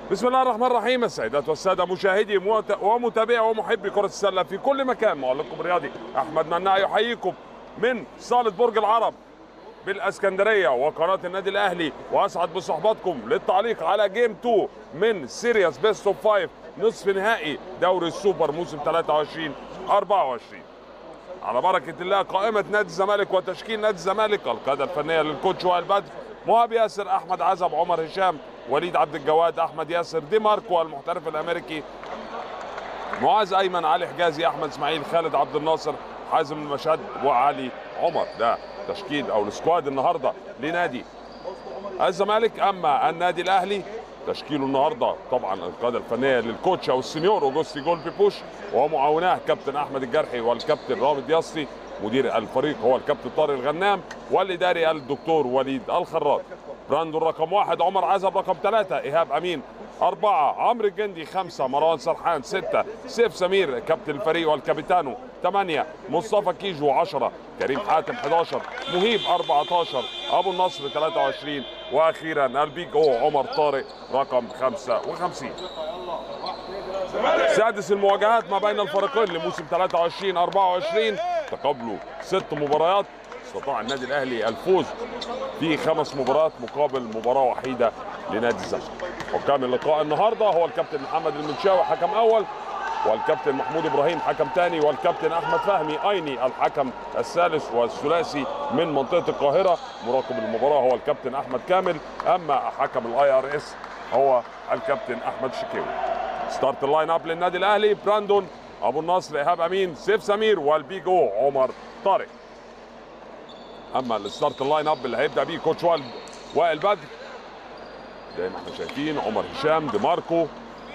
بسم الله الرحمن الرحيم. السيدات والسادة مشاهدي ومتابعي ومحبي كرة السلة في كل مكان، معلقكم الرياضي أحمد مناع يحييكم من صالة برج العرب بالاسكندريه وقناه النادي الاهلي، واسعد بصحبتكم للتعليق على جيم 2 من سيريس بيست اوف 5 نصف نهائي دوري السوبر موسم 23-24. على بركه الله قائمه نادي الزمالك وتشكيل نادي الزمالك: القياده الفنيه للكوتش وائل بدر، مهاب ياسر، احمد عزب، عمر هشام، وليد عبد الجواد، احمد ياسر، دي ماركو المحترف الامريكي، معاذ ايمن، علي حجازي، احمد اسماعيل، خالد عبد الناصر، حازم المشهد، وعلي عمر. ده تشكيل او السكواد النهارده لنادي الزمالك. اما النادي الاهلي تشكيله النهارده طبعا القياده الفنيه للكوتش او السنيور اوجوستي جولبي بوش، ومعاوناه كابتن احمد الجرحي والكابتن رامي ياسطي، مدير الفريق هو الكابتن طارق الغنام، والاداري الدكتور وليد الخراط. براندون رقم 1، عمر عزب رقم 3، ايهاب امين 4، عمرو الجندي 5، مروان سرحان 6، سيف سمير كابتن الفريق والكابيتانو 8، مصطفى كيجو 10، كريم حاتم 11، مهيب 14، ابو النصر 23، واخيرا البيج او عمر طارق رقم 55. سادس المواجهات ما بين الفريقين لموسم 23-24، تقابلوا 6 مباريات. استطاع النادي الاهلي الفوز في 5 مباريات مقابل مباراه وحيده لنادي الزمالك. حكام اللقاء النهارده هو الكابتن محمد المنشاوي حكم اول، والكابتن محمود ابراهيم حكم ثاني، والكابتن احمد فهمي ايني الحكم الثالث والثلاثي من منطقه القاهره. مراقب المباراه هو الكابتن احمد كامل، اما حكم IRS هو الكابتن احمد شكيوي. ستارت اللاين اب للنادي الاهلي: براندون، ابو النصر، ايهاب امين، سيف سمير، والبيج او عمر طارق. اما الستارت اللاين اب اللي هيبدا بيه كوتش وائل بدر زي ما احنا شايفين: عمر هشام، دي ماركو،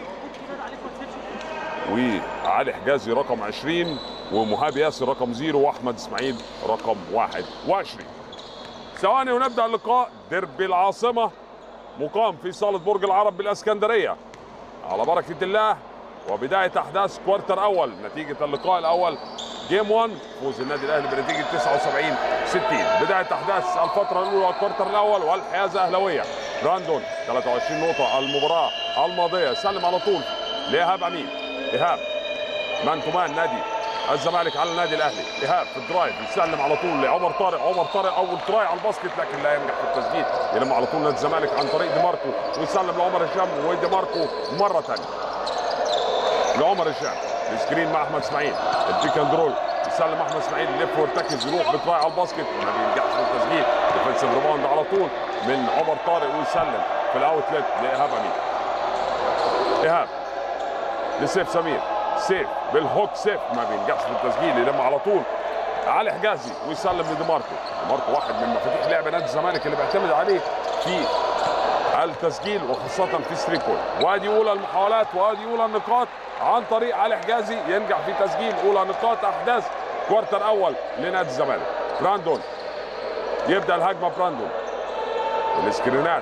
وعلي حجازي رقم 20، ومهاب ياسر رقم 0، واحمد اسماعيل رقم 21. ثواني ونبدا اللقاء. ديربي العاصمه مقام في صاله برج العرب بالاسكندريه على بركه الله، وبدايه احداث كوارتر اول. نتيجه اللقاء الاول جيم 1 فوز النادي الاهلي بنتيجه 79-60. بدايه احداث الفتره الاولى والكوارتر الاول والحيازه اهلاويه. براندون 23 نقطه المباراه الماضيه، سلم على طول لايهاب امين. ايهاب مان تو مان نادي الزمالك على النادي الاهلي. ايهاب في الدرايف يسلم على طول لعمر طارق. عمر طارق اول تراي على الباسكت لكن لا ينجح في التسديد. يلم على طول نادي الزمالك عن طريق دي ماركو ويسلم لعمر هشام، ودي ماركو مره ثانيه لعمر هشام. السكرين مع احمد اسماعيل، البيك اند رول، يسلم احمد اسماعيل، يلف ويرتكز، يروح بتراي على الباسكت وما بينجحش في التسديد. ديفنسيف ريباوند على طول من عمر طارق ويسلم في الاوتلت لايهاب امين. ايهاب لسيف سمير، سيف بالهوك، سيف ما بينجحش في التسجيل. يلم على طول علي حجازي ويسلم لدي ماركو. دي ماركو واحد من مفاتيح لعب نادي الزمالك اللي بيعتمد عليه في التسجيل وخاصه في 3 بوينت. وادي اولى المحاولات وادي اولى النقاط عن طريق علي حجازي، ينجح في تسجيل اولى نقاط احداث كوارتر اول لنادي الزمالك. براندون يبدا الهجمه. براندون الاسكرينات،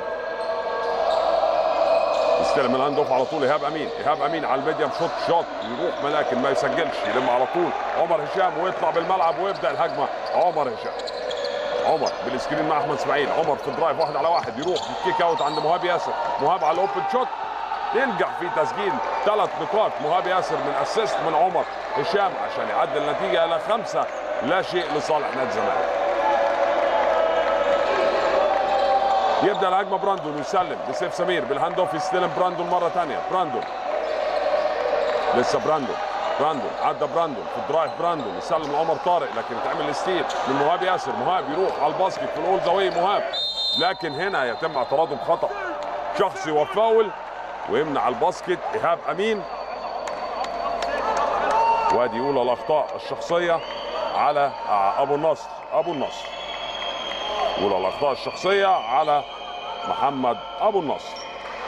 يستلم الهاند اوف على طول ايهاب امين. ايهاب امين على الميديم شوت يروح لكن ما يسجلش. يلم على طول عمر هشام ويطلع بالملعب ويبدا الهجمه عمر هشام. عمر بالسكرين مع احمد اسماعيل. عمر في الدرايف 1 على 1 يروح بالكيك اوت عند مهاب ياسر. مهاب على الاوبن شوت ينجح في تسجيل 3 نقاط. مهاب ياسر من اسيست من عمر هشام عشان يعدل النتيجه الى 5 لا شيء لصالح نادي الزمالك. يبدا الهجمه. براندون يسلم لسيف سمير بالهاند اوف، يستلم براندون مره ثانيه. براندون لسه براندون عدى براندون في الدرايف. براندون يسلم لعمر طارق لكن يتعمل ستيل من مهاب ياسر. مهاب يروح على الباسكت في الاول زاويه مهاب، لكن هنا يتم اعتراضه بخطا شخصي وفاول ويمنع الباسكت ايهاب امين. وادي اولى الاخطاء الشخصيه على ابو النصر. اولى الاخطاء الشخصيه على محمد ابو النصر.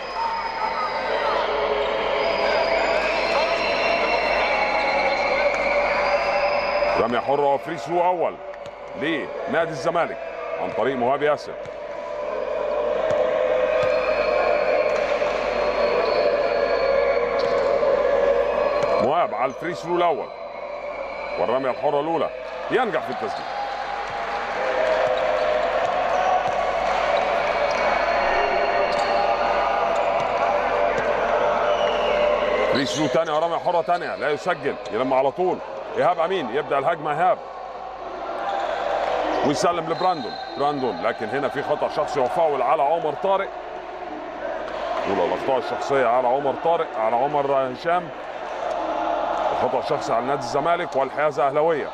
رمية حرة وفري ثرو اول لنادي الزمالك عن طريق مهاب ياسر. مهاب على الفري ثرو الاول والرمية الحرة الاولى ينجح في التسجيل. فري ثرو ثانيه ورميه حره ثانيه لا يسجل، يلم على طول ايهاب امين، يبدا الهجمه ايهاب ويسلم لبراندون، لكن هنا في خطا شخصي وفاول على عمر طارق. اولى الاخطاء الشخصيه على عمر طارق، على عمر هشام، خطا شخصي على نادي الزمالك والحيازه اهلاويه.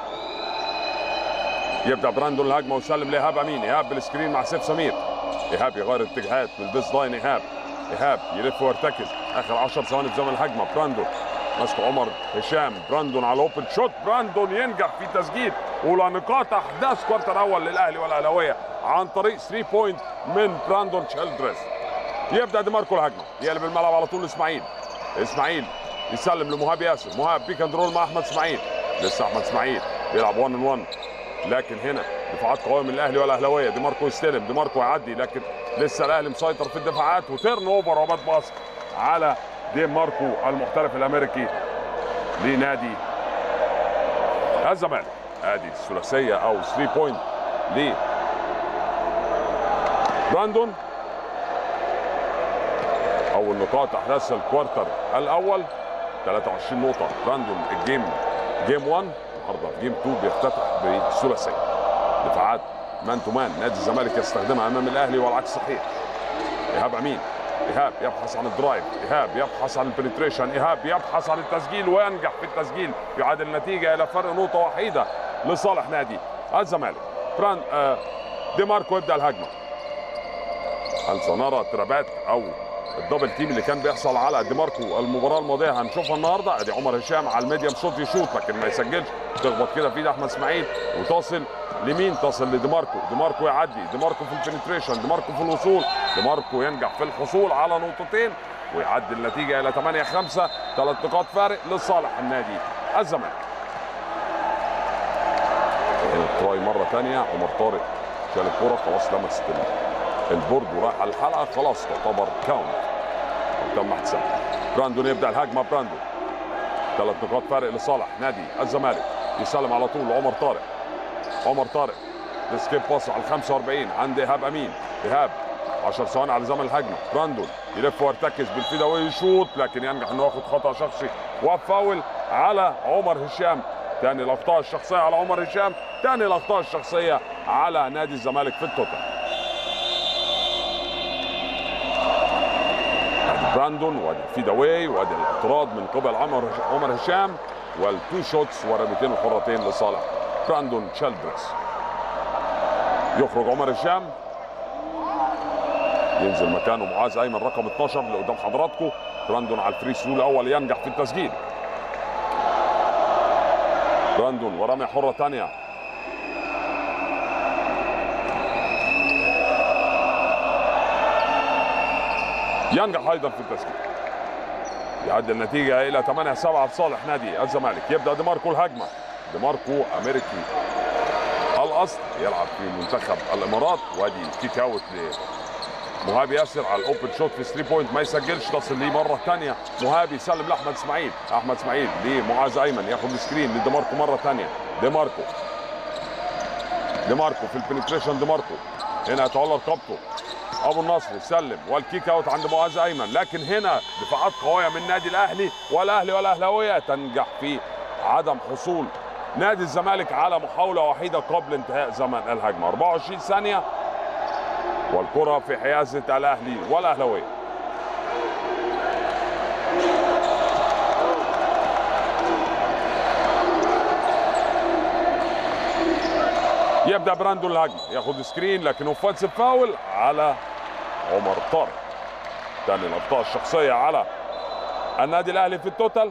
يبدا براندون الهجمه ويسلم لايهاب امين، ايهاب بالسكرين مع سيف سمير، ايهاب يغير اتجاهات من البيس لاين، ايهاب يلف ويرتكز، اخر 10 ثواني في زمن الهجمه. براندون ماسك عمر هشام، براندون على اوبن شوت، براندون ينجح في تسجيل اولى نقاط احداث كوارتر اول للاهلي والاهلاويه عن طريق 3 بوينت من براندون تشيلدرز. يبدا دي ماركو الهجمه، يقلب الملعب على طول اسماعيل يسلم لمهاب ياسر، مهاب بيك اند رول مع احمد اسماعيل، لسه احمد اسماعيل يلعب 1 on 1، لكن هنا دفاعات قويه من الاهلي والاهلاويه. دي ماركو يستلم، دي ماركو يعدي، لكن لسه الاهلي مسيطر في الدفاعات، وتيرن اوفر وبات باص على دي ماركو المحترف الامريكي لنادي الزمالك. ادي الثلاثيه او 3 بوينت ل براندون. اول نقاط احداث الكوارتر الاول 23 نقطه. براندون جيم 1 النهارده في جيم 2 بيفتتح بالثلاثيه. دفاعات مان تو مان نادي الزمالك يستخدمها امام الاهلي والعكس صحيح. ايهاب امين، ايهاب يبحث عن الدرايف، ايهاب يبحث عن البنتريشن، ايهاب يبحث عن التسجيل وينجح في التسجيل، يعادل النتيجه الى فرق نقطه وحيده لصالح نادي الزمالك. دي ماركو يبدا الهجمه. هل سنرى ترابات او الدبل تيم اللي كان بيحصل على دي ماركو المباراه الماضيه هنشوفها النهارده؟ ادي عمر هشام على الميديم شوت يشوط لكن ما يسجلش، تخبط كده في ايد احمد اسماعيل وتصل لمين؟ تصل لدي ماركو، دي ماركو يعدي، دي ماركو في البنتريشن، دي ماركو في الوصول، دي ماركو ينجح في الحصول على نقطتين ويعدي النتيجه الى 8-5، 3 نقاط فارق لصالح النادي الزمالك. تراي مره ثانيه، عمر طارق شال الكوره خلاص لمست البورد وراح على الحلقه، خلاص تعتبر كاونت وتم احتسابها. براندون يبدا الهجمه، براندون 3 نقاط فارق لصالح نادي الزمالك. يسلم على طول عمر طارق سكيب باص على ال 45 عند ايهاب امين، ايهاب 10 ثواني على زمن الهجمه. براندون يلف ويرتكز بالفيدا ويشوط لكن ينجح انه ياخد خطا شخصي وفاول على عمر هشام. ثاني الاخطاء الشخصيه على عمر هشام، ثاني الاخطاء الشخصيه على نادي الزمالك في التوتال. براندون وادي الفيدا واي وادي الاعتراض من قبل عمر هشام والتو شوتس ورميتين الحرتين لصالح براندون تشيلدرز. يخرج عمر هشام، ينزل مكانه معاذ ايمن رقم 12 اللي قدام حضراتكم. براندون على الفري ثرو الاول ينجح في التسجيل. براندون ورميه حره ثانيه، ينجح ايضا في التسجيل، يعدي النتيجه الى 8-7 لصالح نادي الزمالك. يبدا دي ماركو الهجمه، دي ماركو امريكي الاصل يلعب في منتخب الامارات، وادي كيك اوت لمهاب ياسر على الاوبن شوت في 3 بوينت ما يسجلش، تصل ليه مره ثانيه مهاب يسلم لاحمد اسماعيل، احمد اسماعيل لمعاذ ايمن ياخد السكرين لدي ماركو مره ثانيه، دي ماركو في البنتريشن، دي ماركو هنا يتولى رقبته ابو النصر يسلم والكيك اوت عند معاذ ايمن، لكن هنا دفاعات قويه من نادي الاهلي والاهلاويه تنجح في عدم حصول نادي الزمالك على محاوله وحيده قبل انتهاء زمن الهجمه. 24 ثانيه والكره في حيازه الاهلي والاهلاويه. يبدا براندون الهجمه، ياخد سكرين لكن اوفنسيف فاول على عمر طارق. ثاني الاخطاء الشخصيه على النادي الاهلي في التوتال.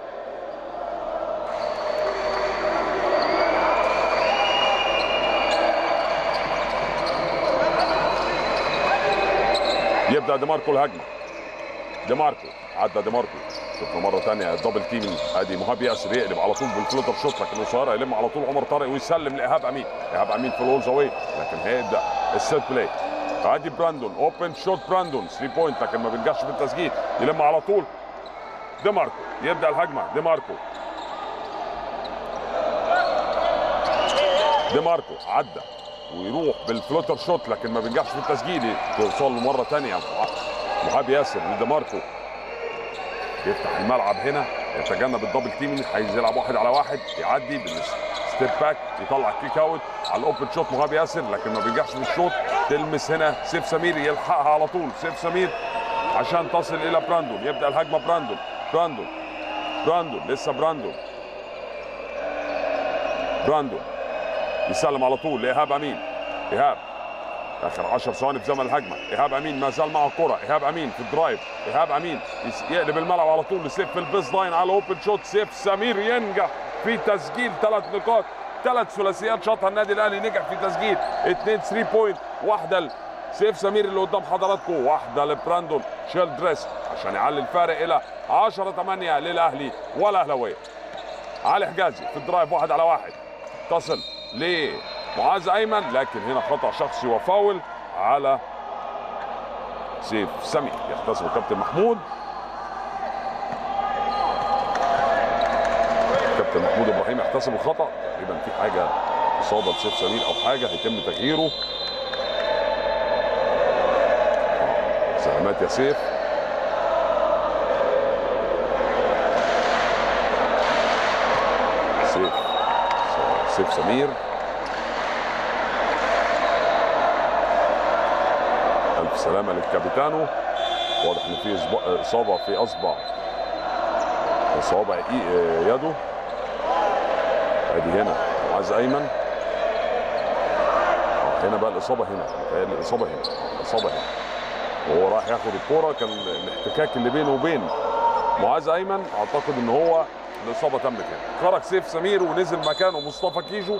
يبدا دي ماركو الهجمه، دي ماركو عدى، دي ماركو شفنا مره ثانيه الدبل تيم، ادي مهاب ياسر يقلب على طول بالفلوتر شوت لكن قصيره، يلم على طول عمر طارق ويسلم لايهاب امين، ايهاب امين في الهولز اواي لكن هيبدا السيت بلاي. ادي براندون اوبن شوت، براندون 3 بوينت لكن ما بينجحش في التسجيل، يلم على طول دي ماركو، يبدا الهجمه دي ماركو عدى ويروح بالفلوتر شوت لكن ما بينجحش في التسجيل، توصل له مره ثانيه مهاب ياسر لدي ماركو، يفتح الملعب هنا، يتجنب الدبل تيمينج، عايز يلعب 1 على 1، يعدي بالستيب باك، يطلع كيك اوت على الاوبن شوت مهاب ياسر، لكن ما بينجحش في الشوط. تلمس هنا سيف سمير، يلحقها على طول سيف سمير عشان تصل الى براندون. يبدا الهجمه براندون لسه براندون يسلم على طول لايهاب امين. ايهاب اخر 10 ثواني في زمن الهجمه. ايهاب امين ما زال معه الكره. ايهاب امين في الدرايف. ايهاب امين يقلب الملعب على طول لسيف في البيس لاين على اوبن شوت. سيف سمير ينجح في تسجيل 3 نقاط، 3 ثلاثيات شاطها النادي الاهلي، نجح في تسجيل 2 3 بوينت، واحده لسيف سمير اللي قدام حضراتكم، واحده لبراندون شيلدريس عشان يعلي الفارق الى 10-8 للاهلي والاهلاويه. علي حجازي في الدرايف 1 على 1، تصل لمعاذ ايمن، لكن هنا خطا شخصي وفاول على سيف سمير، يحتسبه كابتن محمود. كابتن محمود ابراهيم يحتسب الخطا، تقريبا في حاجه اصابه لسيف سمير او حاجه هيتم تغييره. سلامات يا سيف. سيف سمير الف سلامه للكابيتانو. واضح ان في اصابه في اصابع يده. ادي هنا معاذ ايمن، هنا بقى الاصابه هنا، الاصابه هنا وهو رايح ياخد الكوره. كان الاحتكاك اللي بينه وبين معاذ ايمن، اعتقد ان هو الاصابه تمت هنا. خرج سيف سمير ونزل مكانه مصطفى كيجو.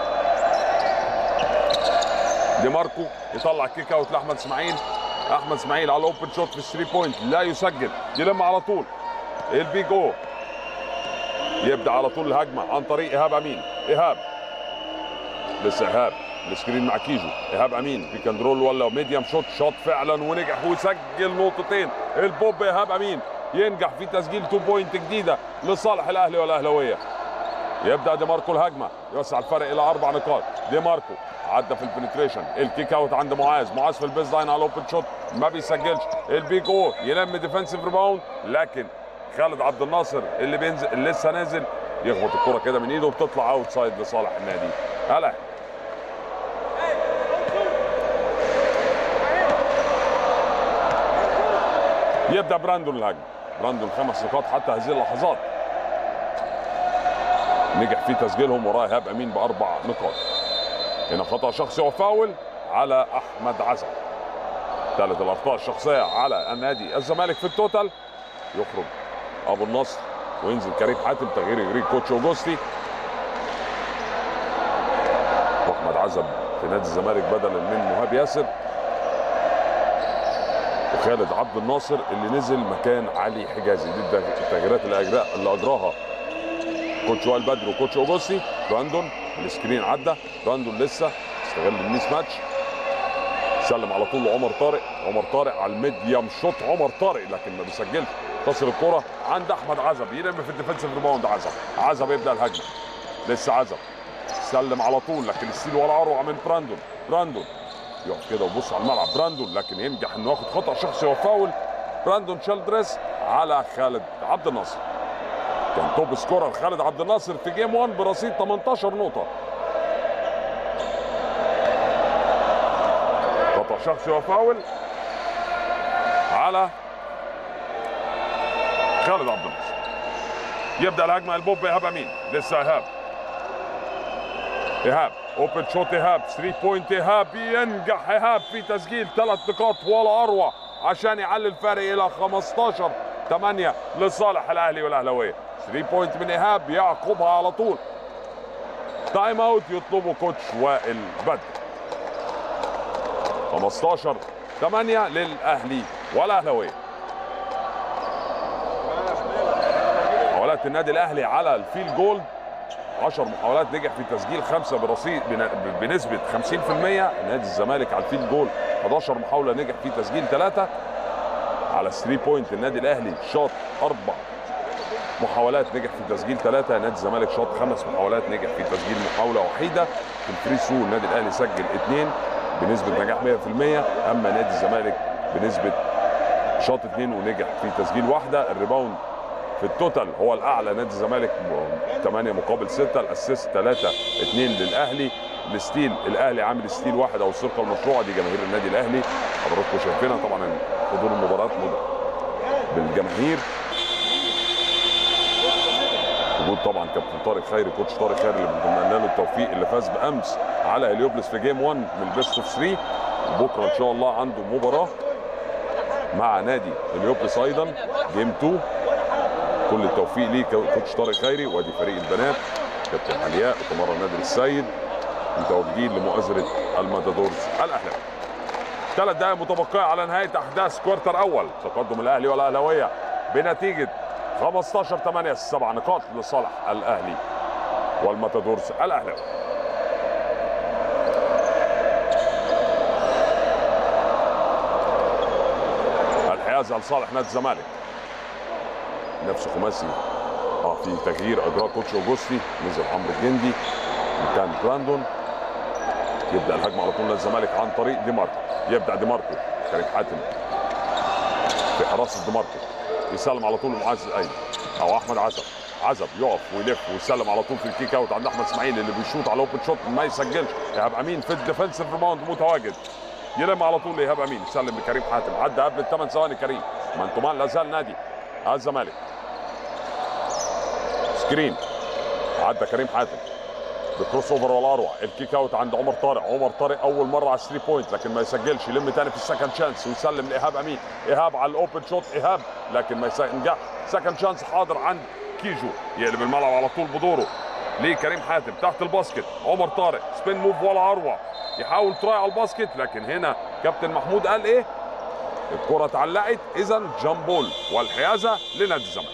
دي ماركو يطلع كيك اوت لاحمد اسماعيل. احمد اسماعيل على الاوبن شوت في 3 بوينت، لا يسجل، يلم على طول البيج او. يبدا على طول الهجمه عن طريق ايهاب امين. ايهاب لسه ايهاب السكرين مع كيجو. ايهاب امين بيك اند رول ولا ميديم شوت فعلا ونجح وسجل نقطتين. البوب ايهاب امين ينجح في تسجيل 2 بوينت جديده لصالح الاهلي والاهلاويه. يبدا دي ماركو الهجمه، يوسع الفرق الى 4 نقاط. دي ماركو عدى في البنتريشن، الكيك اوت عند معاذ في البيز لاين على الاوبن شوت ما بيسجلش. البيج او يلم ديفensive ريباوند، لكن خالد عبد الناصر اللي بينزل اللي لسه نازل يخبط الكره كده من ايده وبتطلع اوت سايد لصالح النادي الاهلي. يبدا براندون الهجمه. براندون 5 نقاط حتى هذه اللحظات، نجح في تسجيلهم وراه ايهاب امين ب4 نقاط. هنا خطا شخصي وفاول على احمد عزب. ثالث الاخطاء الشخصيه على النادي الزمالك في التوتال. يخرج ابو النصر وينزل كريم حاتم، تغيير يجري كوتش اوجوستي. واحمد عزب في نادي الزمالك بدلا من مهاب ياسر. وخالد عبد الناصر اللي نزل مكان علي حجازي. دي التغييرات اللي اجراها كوتش وائل بدر وكوتش اوجوستي. براندون السكرين عدى، براندون لسه استغل الميس ماتش، سلم على طول لعمر طارق على الميديم شوت. عمر طارق لكن ما بيسجلش. تصل الكره عند احمد عزب، يلم في الديفنسيف ريباوند. عزب يبدا الهجمه. لسه عزب سلم على طول، لكن السيل ولا اروع من براندون يقف كده وبص على الملعب. براندون لكن ينجح انه ياخد خطا شخصي وفاول. براندون شيلدريس على خالد عبد الناصر. كان توب سكورر خالد عبد الناصر في جيم 1 برصيد 18 نقطه. خطا شخصي وفاول على خالد عبد الناصر. يبدا الهجمه البوب ايهاب امين. لسه ايهاب اوبن شوت. ايهاب 3 بوينت. ايهاب ينجح في تسجيل 3 نقاط ولا اروع عشان يعلي الفارق الى 15-8 لصالح الاهلي والاهلاويه. 3 بوينت من ايهاب يعقبها على طول تايم اوت يطلبه كوتش وائل بدر. 15-8 للاهلي والاهلاويه. محاولات النادي الاهلي على الفيل جولد 10 محاولات، نجح في تسجيل 5 برصيد بنسبه 50%. نادي الزمالك على الفيل جول 11 محاوله، نجح في تسجيل 3. على 3 بوينت النادي الاهلي شاط 4 محاولات، نجح في تسجيل 3. نادي الزمالك شاط 5 محاولات، نجح في تسجيل محاوله وحيده. في الفري ثرو النادي الاهلي سجل 2 بنسبه نجاح 100%، اما نادي الزمالك بنسبه شاط 2 ونجح في تسجيل 1. الريباوند في التوتال هو الاعلى نادي الزمالك 8 مقابل 6، الاسيست 3-2 للاهلي. الستيل الاهلي عامل ستيل واحد او السرقه المشروعه، دي جماهير النادي الاهلي حضراتكم شايفينها طبعا حضور المباراه بالجماهير. وجود طبعا كابتن طارق خيري، كوتش طارق خيري اللي بنتمنى له التوفيق، اللي فاز بامس على هليوبلس في جيم 1 من البيست اوف 3. وبكره ان شاء الله عنده مباراه مع نادي هليوبلس ايضا جيم 2. كل التوفيق ليه كوتش طارق خيري. وادي فريق البنات كابتن علياء وتمارا نادر السيد متواجدين لمؤازره الماتادورز الاهلاوي. 3 دقائق متبقيه على نهايه احداث كوارتر اول. تقدم الاهلي والاهلاويه بنتيجه 15-8، 7 نقاط لصالح الاهلي والماتادورز الاهلاوي. الحيازه لصالح نادي الزمالك. نفس خماسي في تغيير اجراء كوتش اوجوستي، نزل عمرو الجندي مكان براندون. يبدا الهجمه على طول نادي الزمالك عن طريق دي ماركو. يبدا دي ماركو، كريم حاتم في حراسه دي ماركو، يسلم على طول معاذ ايمن او احمد عزب. عزب يقف ويلف ويسلم على طول في الكيك اوت عند احمد اسماعيل اللي بيشوط على اوبن شوت ما يسجلش. ايهاب امين في الديفنسيف ريباوند متواجد، يلم على طول ايهاب امين، يسلم لكريم حاتم. عدى قبل ال8 ثواني كريم. منتومان لا زال نادي الزمالك. سكرين عدى كريم حاتم بكروس اوفر ولا اروع. الكيك اوت عند عمر طارق. عمر طارق اول مره على 3 بوينت لكن ما يسجلش، يلم تاني في السكند شانس ويسلم لايهاب امين. ايهاب على الاوبن شوت، ايهاب لكن ما ينجح. سكند شانس حاضر عند كيجو، يقلب الملعب على طول بدوره لكريم حاتم تحت الباسكت. عمر طارق سبين موف ولا اروع، يحاول تراي على الباسكت لكن هنا كابتن محمود قال ايه؟ الكره اتعلقت، اذا جامبول والحيازه لنادي الزمالك.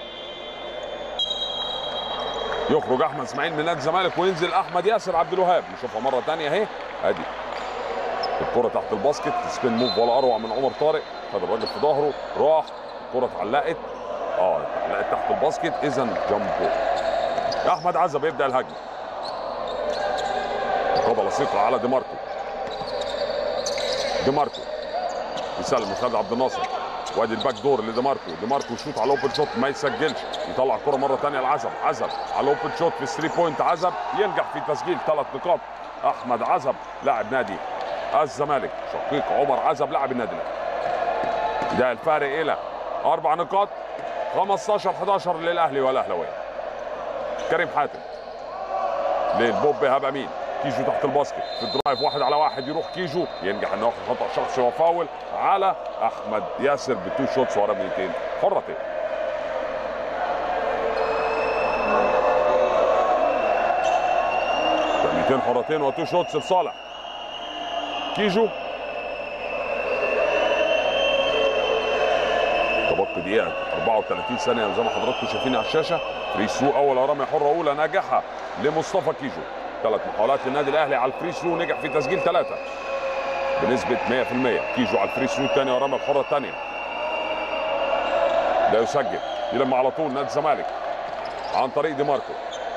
يخرج احمد اسماعيل من نادي الزمالك وينزل احمد ياسر عبد الوهاب. نشوفها مره ثانيه اهي، ادي الكره تحت الباسكت، سبين موف ولا اروع من عمر طارق، خد الراجل في ظهره راح، الكره اتعلقت اتعلقت تحت الباسكت، اذا جامبول. احمد عزب يبدا الهجمه. رقابه لصيقه على دي ماركو. دي ماركو يسلم لخالد عبد الناصر، وادي الباك دور لدي ماركو. دي ماركو يشوط على الاوبن شوت ما يسجلش، يطلع الكره مره ثانيه لعزب. عزب على الاوبن شوت في 3 بوينت، عزب ينجح في تسجيل 3 نقاط. احمد عزب لاعب نادي الزمالك، شقيق عمر عزب لاعب النادي الاهلي. ده الفارق الى 4 نقاط، 15-11 للاهلي والاهلاويه. كريم حاتم للبوب ايهاب امين. كيجو تحت الباسكت في الدرايف 1 على 1، يروح كيجو ينجح انه ياخد خطا شخصي وفاول على احمد ياسر ب2 شوتس ورميتين حرتين. رميتين حرتين و2 شوتس لصالح كيجو. تبقى دقيقه 34 ثانيه زي ما حضراتكم شايفين على الشاشه. فري ثرو اول رميه حره اولى ناجحه لمصطفى كيجو. 3 محاولات للنادي الاهلي على الفري ثرو، نجح في تسجيل 3 بنسبه 100%. كيجو على الفري ثرو الثانيه ورمى الحره الثانيه لا يسجل، يلم على طول نادي الزمالك عن طريق دي ماركو.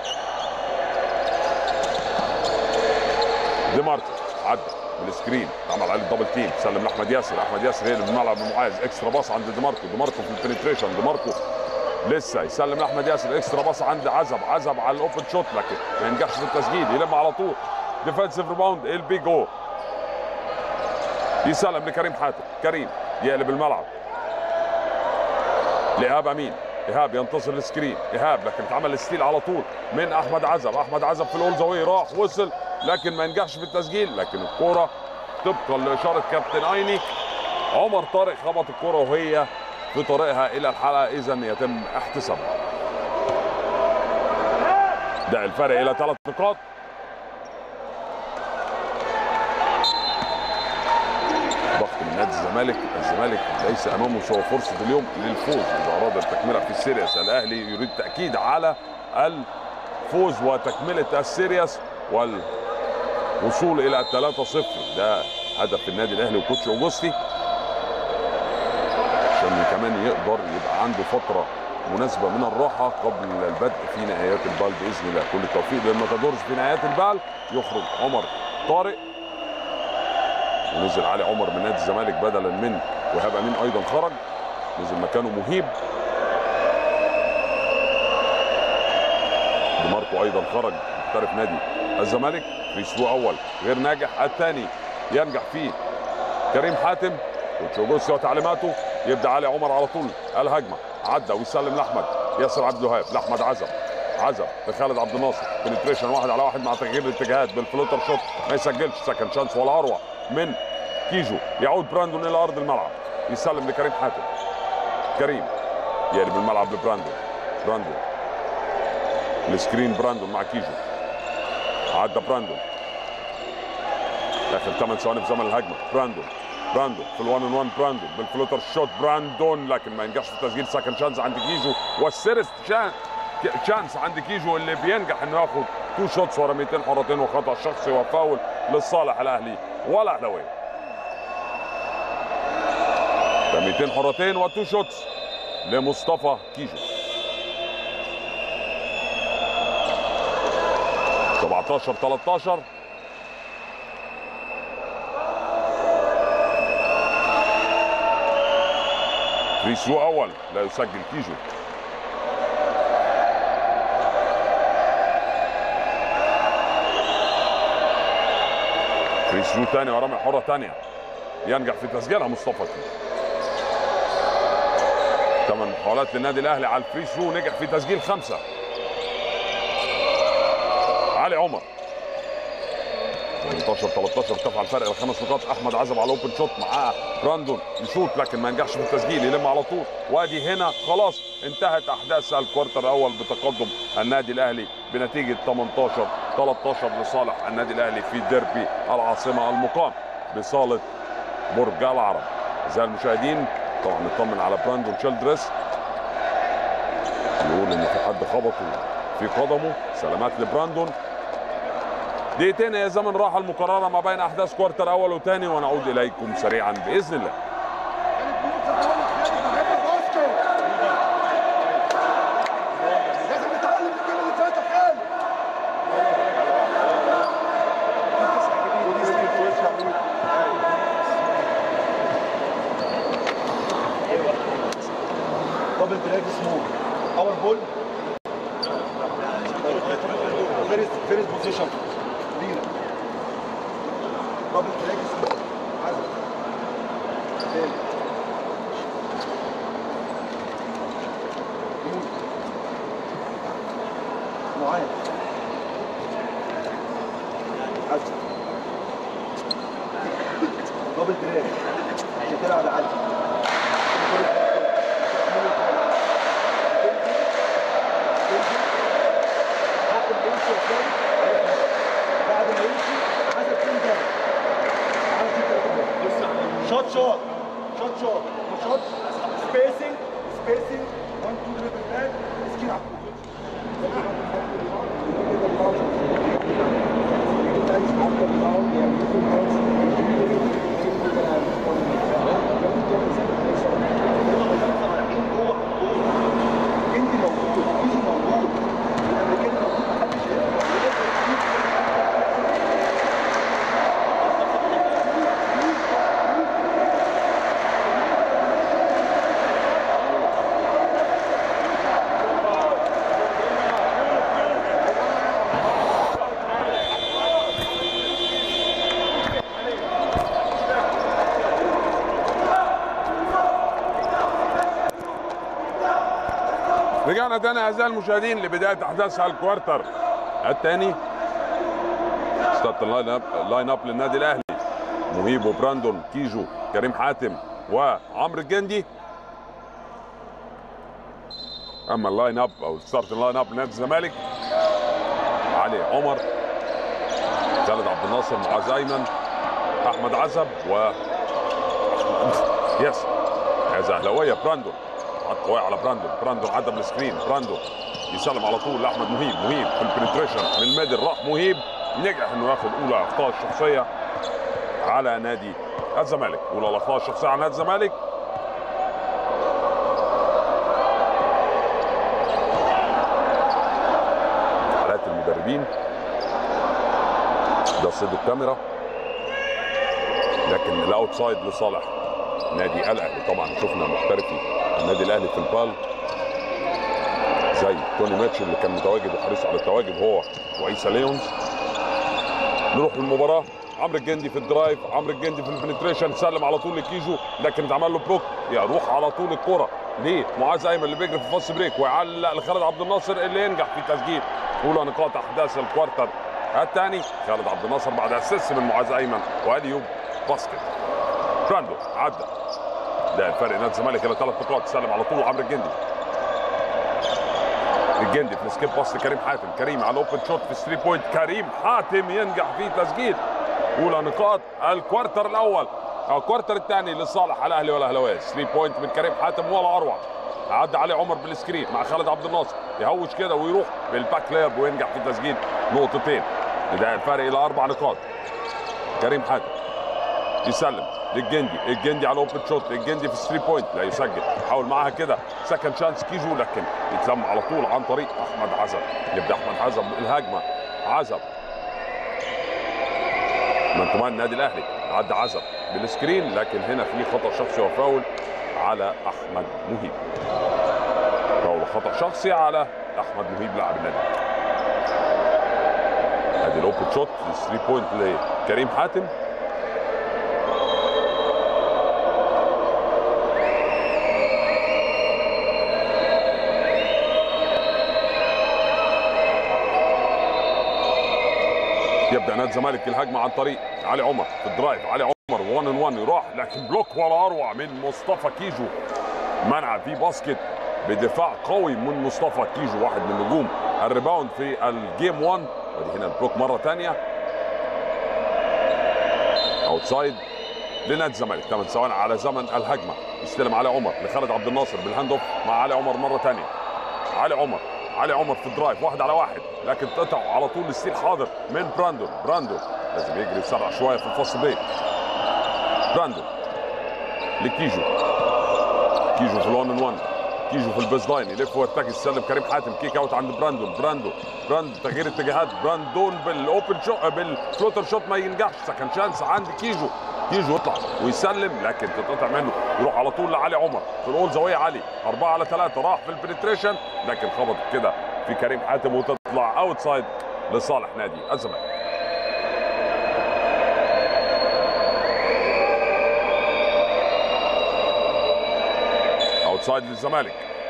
دي ماركو عدى بالسكرين، عمل عليه الدبل تيم، سلم لاحمد ياسر. احمد ياسر يقلب الملعب بمعاذ، اكسترا باص عند دي ماركو. دي ماركو في البنتريشن، دي ماركو لسه يسلم لاحمد ياسر، اكسترا باص عند عزب. عزب على الاوبن شوت لكن ما ينجحش في التسجيل، يلم على طول ديفensive ريباوند البيج او، يسلم لكريم حاتم. كريم يقلب الملعب لايهاب امين. ايهاب ينتصر السكرين، ايهاب لكن اتعمل الستيل على طول من احمد عزب. احمد عزب في الاول زاويه راح وصل لكن ما ينجحش في التسجيل، لكن الكوره طبقا لاشاره كابتن ايني عمر طارق خبط الكوره وهي في طريقها الى الحلقه، اذا يتم احتسابها. ده الفرق الى 3 نقاط. ضغط من نادي الزمالك. الزمالك ليس امامه سوى فرصه اليوم للفوز اذا اراد التكمله في السيريس. الاهلي يريد تاكيد على الفوز وتكمله السيريس والوصول الى 3-0. ده هدف النادي الاهلي وكوتش اوجوستي عشان كمان يقدر يبقى عنده فتره مناسبه من الراحه قبل البدء في نهايات البال باذن الله. كل التوفيق للماتادورز في نهايات البال. يخرج عمر طارق ونزل علي عمر من نادي الزمالك بدلا من وهاب امين، ايضا خرج نزل مكانه مهيب. دي ماركو ايضا خرج محترف نادي الزمالك. فري ثرو اول غير ناجح، الثاني ينجح فيه كريم حاتم. كوتش اوجوستي وتعليماته يبدا علي عمر على طول الهجمه، عدى ويسلم لاحمد ياسر عبد الوهاب، لاحمد عزب لخالد عبد الناصر، بنتريشن 1 على 1 مع تغيير الاتجاهات بالفلوتر شوت ما يسجلش. سكند شانس ولا اروع من كيجو. يعود براندون الى ارض الملعب يسلم لكريم حاتم. كريم يقلب الملعب لبراندون السكرين. براندون مع كيجو، عدى براندون اخر 8 ثواني في زمن الهجمه. براندون في ال1 on 1. براندون بالفلوتر شوت، براندون لكن ما ينجحش في تسجيل. سكند شانس عند كيجو، والسيرست شانس عند كيجو اللي بينجح انه ياخد 2 شوتس ورا 200 حرتين وخطا شخصي وفاول لصالح الاهلي والاهلاويه. 200 حرتين و2 شوتس لمصطفى كيجو. 17-13. فري ثرو اول لا يسجل كيجو. فري ثرو ثاني ورمي حره ثانيه ينجح في تسجيلها مصطفى كيجو. 8 محاولات للنادي الاهلي على الفري ثرو، نجح في تسجيل 5. علي عمر 18-13 ارتفع الفرق ل5 نقاط. احمد عزب على اوبن شوت، معاه براندون يشوط لكن ما ينجحش في التسجيل، يلم على طول. وادي هنا خلاص انتهت احداث الكوارتر الاول بتقدم النادي الاهلي بنتيجه 18-13 لصالح النادي الاهلي في ديربي العاصمه المقام بصاله برج العرب. اعزائي المشاهدين طبعا نطمن على براندون تشيلدرس، يقول ان في حد خبطه في قدمه. سلامات لبراندون. دقيقتين هي زمن راحه المقرره ما بين احداث كوارتر اول وثاني، ونعود اليكم سريعا باذن الله. Double drag small. Our ball. First position. Double drag small. عزم. ثاني. معاذ. عزم. double drag. عشان تلعب عزم. بعد ما يمشي حسب كام جاي. شوت سبيسنج 1 2 دريبل باك سكين على انت موجود ايزي موجود الامريكاني موجود محدش رجعنا تاني اعزائي المشاهدين لبدايه احداث الكوارتر الثاني. ستارت اللاين اب للنادي الاهلي: مهيب وبراندون، كيجو، كريم حاتم وعمرو الجندي. اما اللاين اب او ستارت اللاين اب لنادي الزمالك: علي عمر، خالد عبد الناصر، معاذ ايمن، احمد عزب و ياسر. هذا اهلاويه. براندون حط قوي على براندون عدى بالسكرين. براندون يسلم على طول لاحمد مهيب في البنتريشن من الميدل. راح مهيب نجح انه ياخد اولى اخطاء الشخصيه على نادي الزمالك. اولى الاخطاء الشخصيه على نادي الزمالك. حالات المدربين ده صيد الكاميرا، لكن الاوتسايد لصالح نادي الاهلي. طبعا شفنا محترفي النادي الاهلي في البال زي توني ماتش اللي كان متواجد وحريص على التواجد هو وعيسى ليونز. نروح للمباراه. عمرو الجندي في الدرايف، عمرو الجندي في البنتريشن، سلم على طول لكيجو لكن اتعمل له بلوك. يروح على طول الكره لمعاذ ايمن اللي بيجري في فاست بريك ويعلق لخالد عبد الناصر اللي ينجح في تسجيل اولى نقاط احداث الكوارتر الثاني. خالد عبد الناصر بعد اسيست من معاذ ايمن واليوب باسكت. براندو عدى، ده الفرق نادي الزمالك الى 3 نقاط. سلم على طول عمرو الجندي، الجندي في السكيب باس لكريم حاتم، كريم على الاوبن شوت في 3 بوينت، كريم حاتم ينجح في تسجيل اولى نقاط الكوارتر الاول او الكوارتر الثاني لصالح الاهلي والاهلاويه. 3 بوينت من كريم حاتم ولا اروع. عدى عليه عمر بالسكرين مع خالد عبد الناصر، يهوش كده ويروح بالباك ليب وينجح في تسجيل نقطتين. ده الفرق الى 4 نقاط. كريم حاتم يسلم للجندي، الجندي على اوبن شوت، الجندي في 3 بوينت لا يسجل، حاول معاها كده سكند شانس كيجو لكن يتلم على طول عن طريق احمد عزب. يبدا احمد عزب الهجمه، عزب من ضمان النادي الاهلي، عدى عزب بالسكرين لكن هنا في خطا شخصي وفاول على احمد مهيب. فاول خطا شخصي على احمد مهيب لاعب النادي. ادي الاوبن شوت 3 بوينت لكريم حاتم. يبدا نادي الزمالك الهجمه عن طريق علي عمر في الدرايف، علي عمر 1 ان 1 يروح لكن بلوك ولا اروع من مصطفى كيجو. منع في باسكت بدفاع قوي من مصطفى كيجو، واحد من نجوم الريباوند في الجيم 1. ودي هنا البلوك مره ثانيه. اوتسايد لنادي الزمالك. 8 ثواني على زمن الهجمه. يستلم علي عمر لخالد عبد الناصر بالهاند اوف مع علي عمر مره ثانيه. علي عمر في الدرايف 1 على 1 لكن تقطع على طول الستيل حاضر من براندون لازم يجري بسرعه شويه في الفاست بريك. براندون لكيجو، كيجو في الون ان 1، كيجو في البيز لاين يلف ويرتكز، يسلم كريم حاتم، كيك اوت عند براندون تغيير اتجاهات، براندون بالاوبن شوت بالفلوتر شوت ما ينجحش، سكند شانس عند كيجو يطلع ويسلم لكن تتقطع منه، يروح على طول لعلي عمر في الاول زاويه. علي 4 على 3 راح في البنتريشن لكن خبط كده في كريم حاتم وتطلع اوتسايد لصالح نادي الزمالك. اوتسايد للزمالك.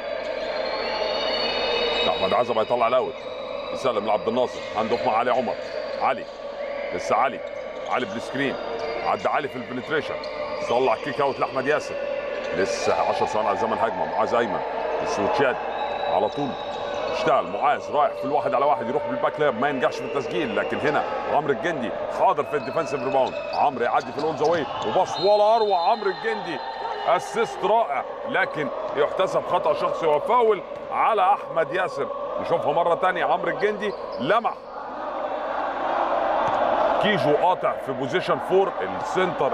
احمد عزب هيطلع الاوت، يسلم لعبد الناصر، هاند اوف مع علي عمر، لسه علي بالسكرين، عدى علي في البنتريشن، طلع كيك اوت لاحمد ياسر، لسه 10 ثواني على زمن هجمه. معاذ ايمن السويتشات على طول اشتغل، معاذ رايح في الواحد على واحد يروح بالباك لاب ما ينجحش في التسجيل لكن هنا عمرو الجندي حاضر في الديفنسيف ريباوند. عمرو يعدي في الاول زاويه وباص ولا اروع. عمرو الجندي اسيست رائع لكن يحتسب خطا شخصي وفاول على احمد ياسر. نشوفها مره ثانيه. عمرو الجندي لمح كيجو قاطع في بوزيشن 4 السنتر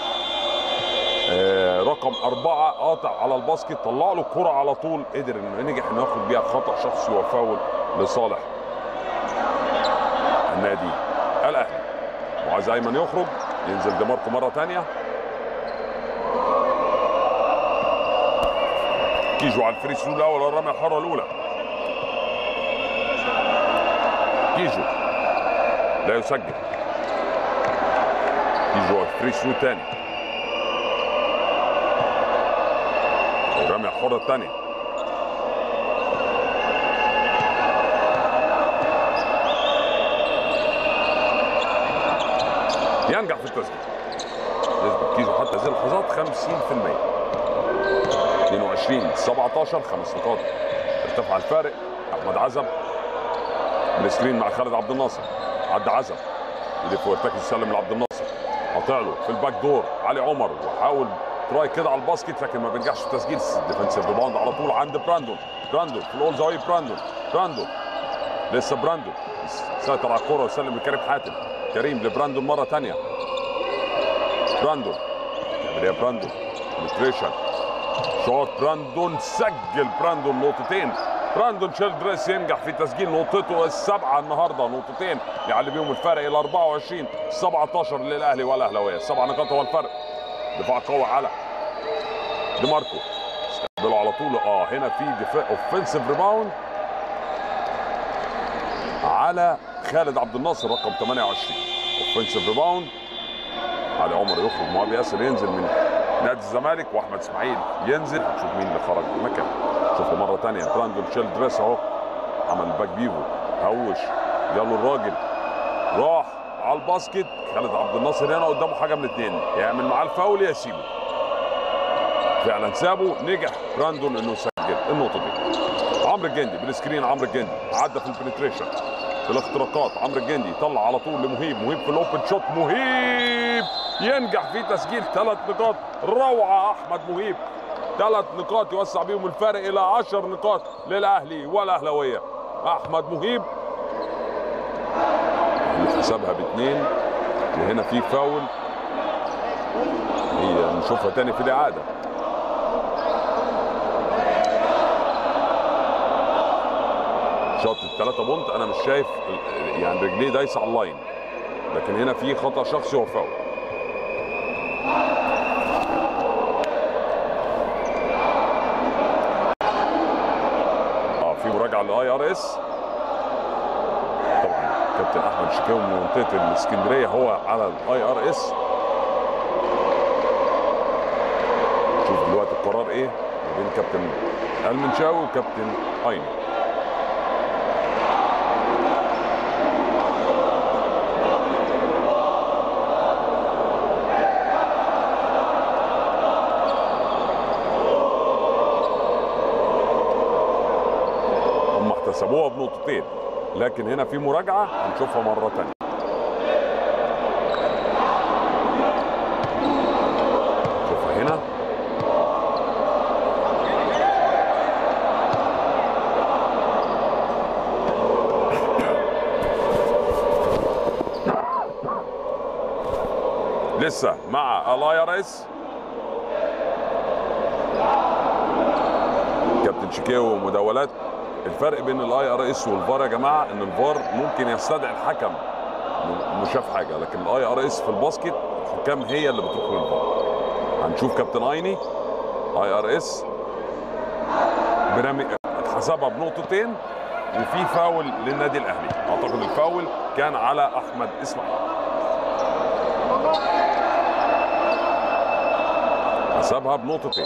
رقم 4 قاطع على الباسكت، طلع له الكرة على طول، قدر انه ينجح انه ياخد بيها خطأ شخصي وفاول لصالح النادي الاهلي. معاذ ايمن يخرج، ينزل ديماركو مرة ثانية. كيجو على الفري ثرو الاول والرمية الحرة الاولى. كيجو لا يسجل. كيجو على الفري ثرو الثاني. الرمية الحرة الثانية. ينجح في التسجيل. نسبة كيجو حتى هذه اللحظات 50%. 22-17 5 نقاط ارتفع الفارق. احمد عزب بالسكرين مع خالد عبد الناصر، عدى عزب يلف ويرتكز يسلم لعبد الناصر، قاطع له في الباك دور علي عمر وحاول تراي كده على الباسكت لكن ما بينجحش في تسجيل. ديفنسيف ريباوند على طول عند براندون في الاول زاويه. براندون لسه براندون سيطر على الكوره وسلم لكريم حاتم. كريم لبراندون مره ثانيه. براندون بنتريشن شوت. براندون سجل. براندون نقطتين. براندون شيلدريس ينجح في تسجيل نقطته السابعه النهارده، نقطتين يعلي بيهم الفرق الى 24-17 للاهلي والاهلاويه. 7 نقاط هو الفرق. دفاع قوي على ديماركو، استقبله على طول. هنا في دفاع اوفنسيف ريباوند على خالد عبد الناصر رقم 28. اوفنسيف ريباوند. علي عمر يخرج، مهاب ياسر ينزل من نادي الزمالك، واحمد اسماعيل ينزل. هنشوف مين اللي خرج مكانه. شوفوا مره ثانيه براندون شيلدريس اهو عمل باك بيفو، هوش جاله الراجل، راح على الباسكت. خالد عبد الناصر هنا قدامه حاجه من الاثنين، يعمل معاه الفاول يا يسيبه. فعلا سابه، نجح براندون انه يسجل النقطه دي. عمرو الجندي بالسكرين، عمرو الجندي عدى في البنتريشن في الاختراقات. عمرو الجندي طلع على طول لمهيب، مهيب في الاوبن شوت، مهيب ينجح في تسجيل 3 نقاط. روعه احمد مهيب، 3 نقاط يوسع بيهم الفارق الى 10 نقاط للاهلي والاهلاويه. احمد مهيب حسبها ب2، وهنا في فاول، هي نشوفها تاني في الاعاده. شاط ال3 بونت، انا مش شايف يعني رجليه دايسه على اللاين، لكن هنا في خطا شخصي وفاول. في مراجعه للاي ار اس. طبعا كابتن احمد شكاوي من منطقه الاسكندريه هو على الاي ار اس. شوف دلوقتي القرار ايه ما بين كابتن المنشاوي وكابتن ايني. حسبوها بنقطتين، لكن هنا في مراجعه هنشوفها مره ثانيه. شوفها هنا، لسه مع الاي ار اس. كابتن شكاوي ومداولات. الفرق بين الاي ار اس والفار يا جماعه ان الفار ممكن يستدعي الحكم انه شاف حاجه، لكن الاي ار اس في الباسكت الحكام هي اللي بتروح للفار. هنشوف كابتن ايني اي ار اس اتحسبها بنقطتين، وفي فاول للنادي الاهلي. اعتقد الفاول كان على احمد اسماعيل. حسبها بنقطتين.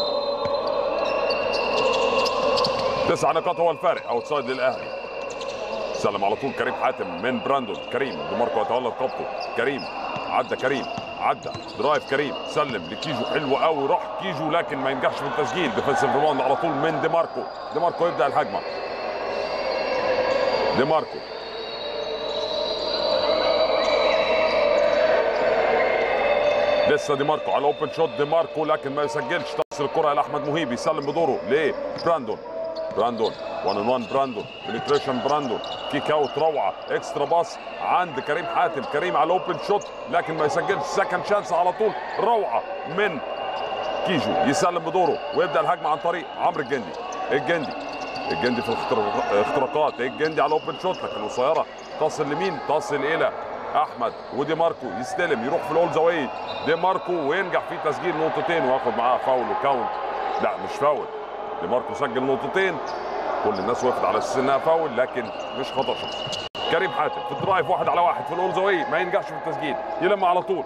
9 نقاط هو الفارق. اوتسايد للاهلي. سلم على طول كريم حاتم من براندون. كريم ديماركو يتولى رقبته. كريم عدى، كريم عدى درايف، كريم سلم لكيجو، حلو قوي، راح كيجو لكن ما ينجحش في التسجيل. ديفنسيف ريباوند على طول من ديماركو. ديماركو يبدا الهجمه. ديماركو لسه ديماركو على اوبن شوت. ديماركو لكن ما يسجلش. تصل الكره الى احمد مهيب، يسلم بدوره لبراندون. براندون 1 on 1. براندون بنتريشن. براندون كيك اوت، روعه، اكسترا باس عند كريم حاتم. كريم على اوبن شوت لكن ما يسجلش. سكند شانس على طول، روعه من كيجو، يسلم بدوره ويبدا الهجمه عن طريق عمرو الجندي. الجندي في الاختراقات. الجندي على اوبن شوت لكن قصيره، تصل لمين؟ تصل الى احمد. وديماركو يستلم، يروح في الاول زاويه ديماركو وينجح في تسجيل نقطتين وياخد معاه فاول وكاونت. لا مش فاول، ديماركو سجل نقطتين. كل الناس وقفت على اساس انها فاول، لكن مش خطا شخصي. كريم حاتم في الدرايف 1 على 1 في الاول زاويه، ما ينجحش في التسجيل، يلم على طول.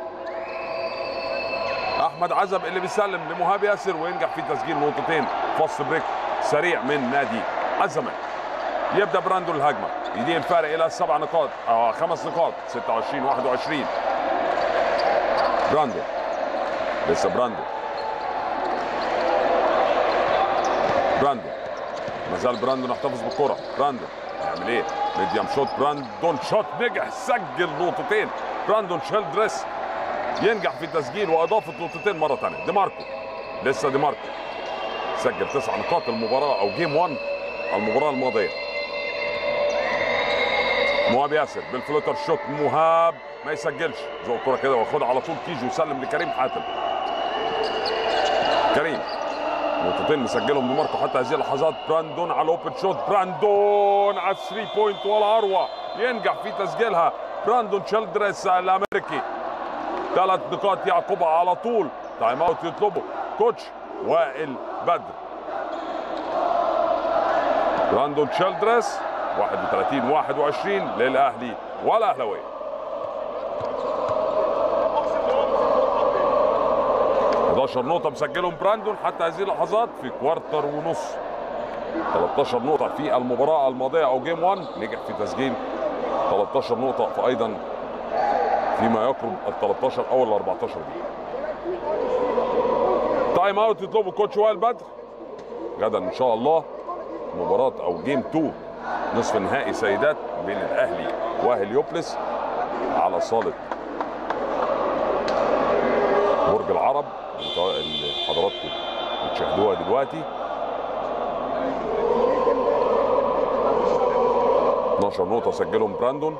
احمد عزب اللي بيسلم لمهاب ياسر وينجح في تسجيل نقطتين. فاست بريك سريع من نادي الزمالك. يبدا براندون الهجمه، يدين الفارق الى 7 نقاط 5 نقاط 26 21. براندون لسه براندون ما زال براندون يحتفظ بالكره. براندون يعمل ايه؟ ميديم شوت. براندون شوت، نجح، سجل نقطتين. براندون شيلدريس ينجح في تسجيل واضافه نقطتين مره ثانيه. ديماركو لسه ديماركو سجل 9 نقاط المباراه او جيم 1 المباراه الماضيه. مهاب ياسر بالفلوتر شوت. مهاب ما يسجلش. زق الكره كده واخدها على طول كيجو، يسلم لكريم حاتم. كريم نقطتين مسجلهم ديماركو حتى هذه اللحظات. براندون على الاوبن شوت. براندون على 3 بوينت ولا اروع، ينجح في تسجيلها. براندون شيلدريس الامريكي 3 نقاط يعقبها على طول. تايم اوت يطلبه كوتش وائل بدر. براندون شيلدريس 31-21 للاهلي والاهلاويه. 11 نقطة مسجلهم براندون حتى هذه اللحظات في كوارتر ونص. 13 نقطة في المباراة الماضية أو جيم 1، نجح في تسجيل 13 نقطة فأيضا فيما يقرب ال 13 أو ال 14 دي. تايم أوت يطلبه كوتش وائل بدر. غدا إن شاء الله مباراة أو جيم 2 نصف نهائي سيدات بين الأهلي وهليوبلس على صالة برج العرب اللي حضراتكم بتشاهدوها دلوقتي. 12 نقطة سجلهم براندون.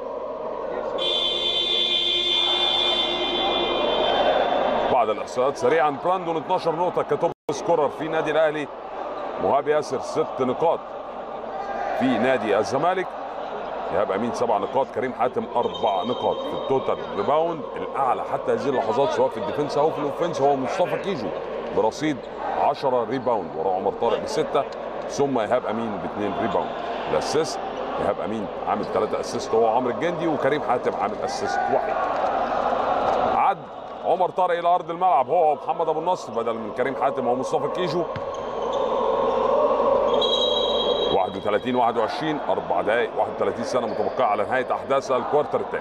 بعد الإحصائيات سريعا، براندون 12 نقطة كتوب سكورر في نادي الأهلي. مهاب ياسر 6 نقاط في نادي الزمالك. إيهاب أمين 7 نقاط. كريم حاتم 4 نقاط. في التوتال ريباوند الأعلى حتى هذه اللحظات سواء في الديفنس أو في الأوفنس هو مصطفى كيجو برصيد 10 ريباوند، وراه عمر طارق ب6، ثم إيهاب أمين ب2 ريباوند. الأسيست إيهاب أمين عامل 3 أسيست هو عمرو الجندي، وكريم حاتم عامل أسيست واحد. عد عمر طارق إلى أرض الملعب هو ومحمد أبو النصر بدل من كريم حاتم ومصطفى كيجو. 31-21، 4 دقائق 31 ثانية متبقية على نهاية أحداث الكوارتر الثاني.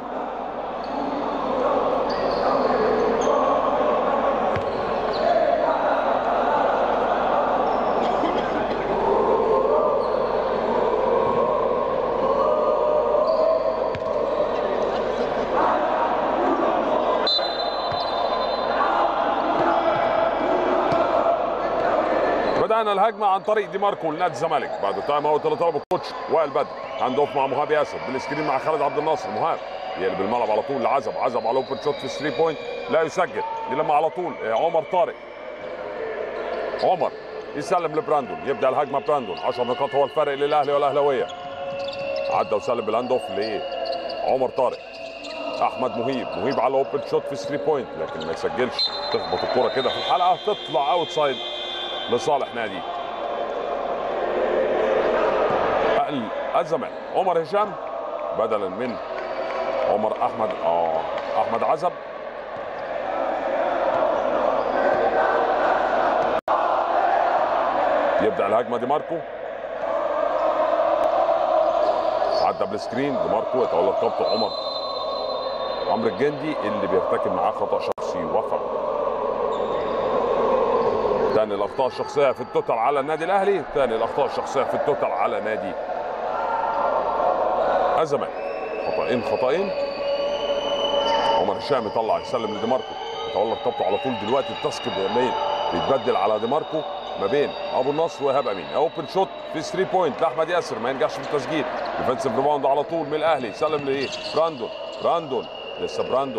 بدأنا الهجمة عن طريق دي ماركو لنادي الزمالك بعد تايم اوت اللي طلبه الكوتش وائل بدر. هاند اوف مع مهاب ياسر بالسكرين مع خالد عبد الناصر. مهاب يقلب الملعب على طول لعزب، عزب على اوبن شوت في 3 بوينت لا يسجل. يلم على طول عمر طارق. عمر يسلم لبراندون، يبدا الهجمه براندون. 10 نقاط هو الفرق للاهلي والاهلاويه. عدى وسلم بالهاند اوف لعمر طارق. احمد مهيب على اوبن شوت في 3 بوينت لكن ما يسجلش. تخبط الكره كده في الحلقه تطلع اوت سايد لصالح نادي الزمالك. عمر هشام بدلا من عمر احمد عزب. يبدا الهجمه دي ماركو. عدى بالسكرين دي ماركو يتولى رقبته عمرو الجندي اللي بيرتكب معاه خطا شخصي وفق. ثاني الاخطاء الشخصيه في التوتال على النادي الاهلي، ثاني الاخطاء الشخصيه في التوتال على نادي الزمالك. خطأين. عمر هشام يطلع يسلم لدي ماركو، يتولى رقبته على طول دلوقتي. التاسك بيتبدل على دي ماركو ما بين ابو النصر وايهاب امين. اوبن شوت في 3 بوينت لاحمد ياسر ما ينجحش في التسجيل. ديفنسيف ريباوند على طول من الاهلي. سلم براندون لسه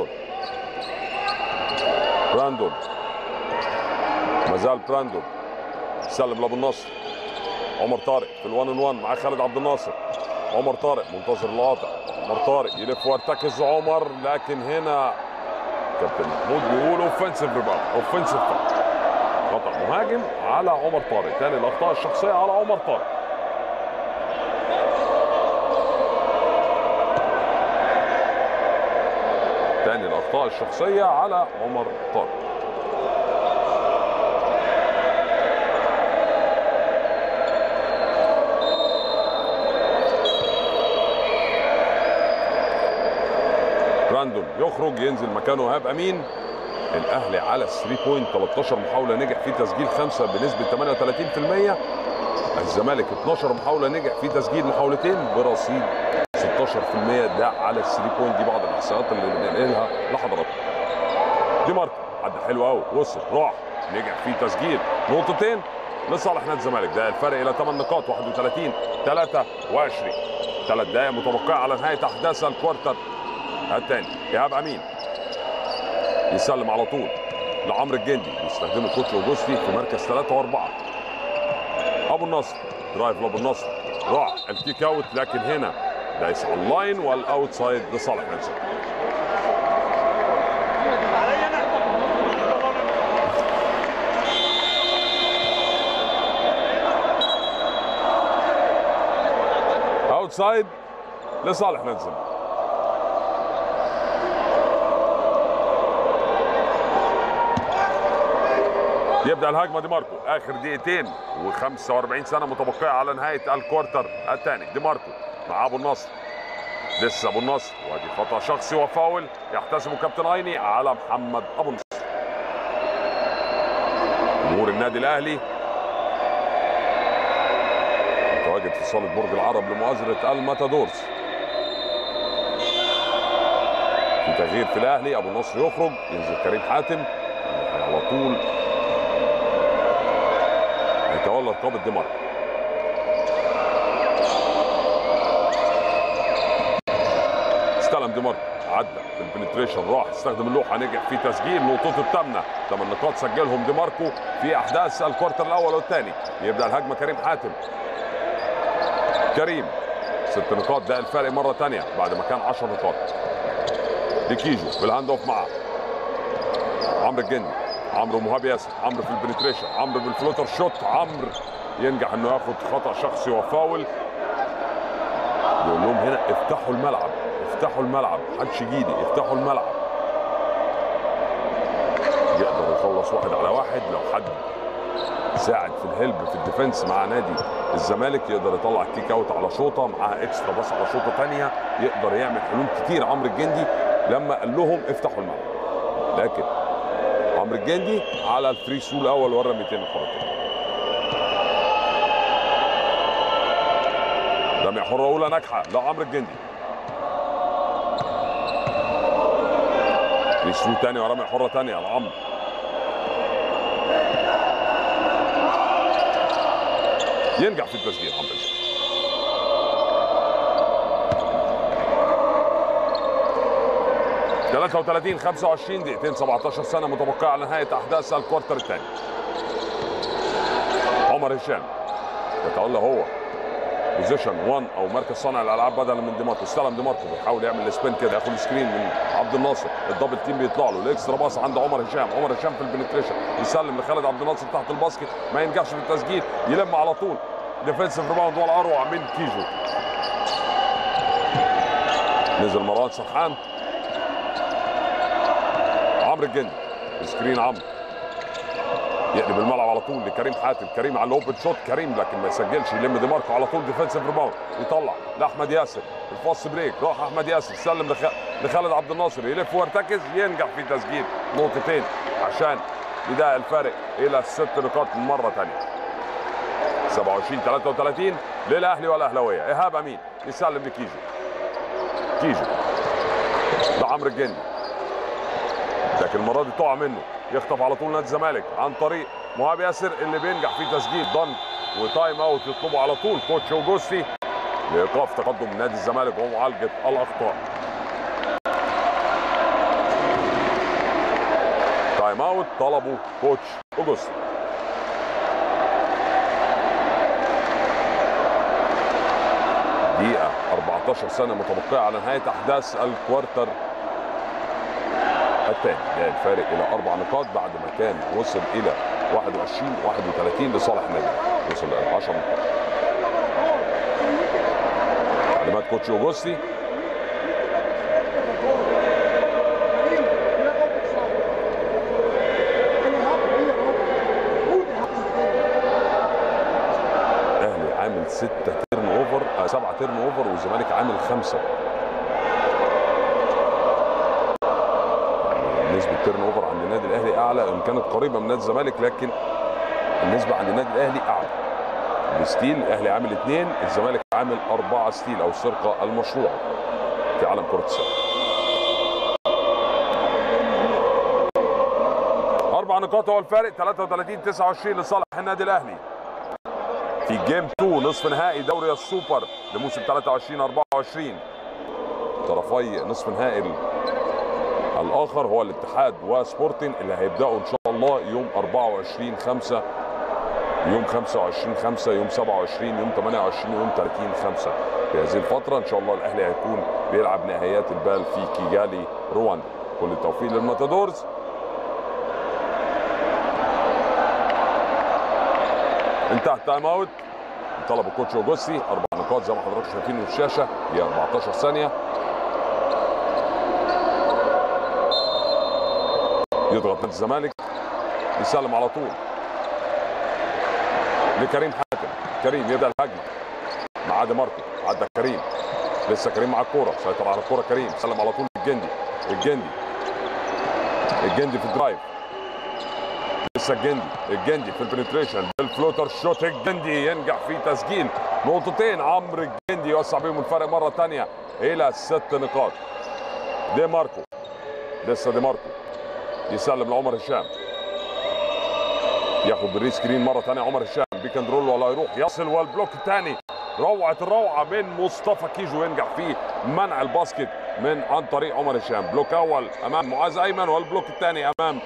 براندون ما زال براندون. سلم لابو النصر. عمر طارق في ال1 on 1 مع خالد عبد الناصر. عمر طارق منتظر القاطع. عمر طارق يلف ويرتكز عمر، لكن هنا كابتن محمود بيقول اوفنسيف ريباوند، اوفنسيف خطأ مهاجم على عمر طارق. ثاني الاخطاء الشخصيه على عمر طارق. ثاني الاخطاء الشخصيه على عمر طارق. براندون يخرج ينزل مكانه ايهاب امين. الاهلي على 3 بوينت 13 محاوله نجح في تسجيل 5 بنسبه 38%. الزمالك 12 محاوله نجح في تسجيل محاولتين برصيد 16%. ده على 3 بوينت. دي بعض الاحصائيات اللي بننقلها لحضراتكم. دي ماركو عدى حلو قوي، وصل راح نجح في تسجيل نقطتين لصالح نادي الزمالك. ده الفرق الى 8 نقاط 31-23. 3 دقائق متبقيه على نهايه احداث الكوارتر الثاني. ايهاب امين يسلم على طول لعمرو الجندي. بيستخدمه كوتش اوجوستي في مركز 3 و4. ابو النصر درايف لابو النصر، راح الكيك اوت لكن هنا ليس على اللاين والاوت سايد لصالح نادي الزمالك. اوت اوفسايد لصالح نادي الزمالك. يبدا الهجمه دي ماركو، اخر دقيقتين و45 ثانيه متبقيه على نهايه الكوارتر الثاني. دي ماركو مع ابو النصر، لسه ابو النصر، وادي خطا شخصي وفاول يحتسبه كابتن عيني على محمد ابو النصر. جمهور النادي الاهلي متواجد في صاله برج العرب لمؤازره الماتادورز. في تغيير في الاهلي، ابو النصر يخرج، ينزل كريم حاتم على طول هيتولى رقابه دي ماركو. استلم دي ماركو، عدى في البنتريشن، راح استخدم اللوحه، نجح في تسجيل نقطته الثامنه. 8 نقاط سجلهم دي ماركو في احداث الكوارتر الاول والثاني. يبدا الهجمه كريم حاتم، كريم 6 نقاط، ده الفرق مره ثانيه بعد ما كان 10 نقاط. لكيجو بالهاند اوف مع عمرو الجندي، عمرو ومهاب ياسر، عمرو في البنتريشن، عمرو بالفلوتر شوت، عمرو ينجح انه ياخد خطا شخصي وفاول. يقول لهم هنا افتحوا الملعب، افتحوا الملعب، محدش يجيلي، افتحوا الملعب. يقدر يخلص 1 على 1 لو حد ساعد في الهلب في الديفنس مع نادي الزمالك، يقدر يطلع الكيك اوت على شوطه معاها اكسترا باص على شوطه ثانيه، يقدر يعمل حلول كتير عمرو الجندي لما قال لهم افتحوا الملعب. لكن عمرو الجندي على الفري ثرو الاول ورا 200 الحركه. رمية حره اولى ناجحه لعمرو الجندي. فري ثرو ثاني ورمية حره ثانيه لعمرو. ينجح في التسجيل عمرو الجندي. ثلاثة 25 دقيقتين 17 ثانية متبقية على نهاية أحداث الكوارتر الثاني. عمر هشام يتولى هو بوزيشن 1 أو مركز صانع الألعاب بدلا من دي ماركو. استلم دي ماركو بيحاول يعمل السبين كده، ياخد سكرين من عبد الناصر، الدبل تيم بيطلع له، الاكسترا باص عند عمر هشام، عمر هشام في البنتريشن يسلم لخالد عبد الناصر تحت الباسكت، ما ينجحش في التسجيل، يلم على طول ديفنسيف ريباوند والاروع من كيجو. نزل مروان سرحان، عمرو الجندي سكرين، عمرو يقلب الملعب على طول لكريم حاتم، كريم على الاوبن شوت، كريم لكن ما يسجلش، يلم دي ماركو على طول ديفنسيف ريباوند، يطلع لاحمد ياسر، الفاست بريك، راح احمد ياسر سلم لخالد عبد الناصر، يلف ويرتكز، ينجح في تسجيل نقطتين عشان يضايق الفارق الى 6 نقاط مره ثانيه. 27 33 للاهلي والاهلاويه. ايهاب امين يسلم لكيجو، كيجو لعمرو الجندي، لكن المره دي تقع منه، يخطف على طول نادي الزمالك عن طريق مهاب ياسر اللي بينجح في تسجيل ضن وتايم اوت يطلبه على طول كوتش اوجوستي لايقاف تقدم نادي الزمالك ومعالجه الاخطاء. تايم اوت طلبه كوتش اوجوستي. دقيقة 14 ثانية متبقية على نهاية أحداث الكوارتر الثاني. ده الفارق إلى 4 نقاط بعد ما كان وصل إلى 21-31 لصالح النادي، وصل إلى 10 نقاط. تعليمات كوتش اوجوستي. الأهلي عامل 6 تيرن اوفر، 7 تيرن اوفر، والزمالك عامل 5. نسبة تيرن اوفر عند النادي الاهلي اعلى، ان كانت قريبه من نادي الزمالك لكن النسبه عند النادي الاهلي اعلى. الستيل الاهلي عامل 2، الزمالك عامل 4 ستيل او السرقه المشروعه في عالم كره السله. 4 نقاط هو الفارق، 33-29 لصالح النادي الاهلي في جيم 2 نصف نهائي دوري السوبر لموسم 23-24. طرفي نصف نهائي الاخر هو الاتحاد وسبورتنج اللي هيبداوا ان شاء الله يوم 24/5، يوم 25/5، يوم 27، يوم 28، يوم 30/5. في هذه الفتره ان شاء الله الاهلي هيكون بيلعب نهائيات البال في كيجالي رواندا. كل التوفيق للماتادورز. انتهى التايم اوت، طلب الكوتش اوجوستي. 4 نقاط زي ما حضراتكم شايفين في الشاشه، هي 14 ثانيه. يضغط نادي الزمالك، يسلم على طول لكريم حاتم. كريم يبدا الهجمه مع دي ماركو. عدى كريم، لسه كريم مع الكوره، سيطر على الكوره كريم، سلم على طول الجندي. الجندي في الدرايف، لسه الجندي في البنتريشن بالفلوتر شوت. الجندي ينجح في تسجيل نقطتين. عمرو الجندي يوسع بيهم الفرق مره ثانيه الى 6 نقاط. دي ماركو، لسه دي ماركو يسلم لعمر هشام، ياخد بالري سكرين مره ثانيه. عمر هشام بيك اند رول ولا يروح، يصل والبلوك الثاني. روعه الروعه من مصطفى كيجو، ينجح في منع الباسكت عن طريق عمر هشام. بلوك اول امام معاذ ايمن، والبلوك الثاني امام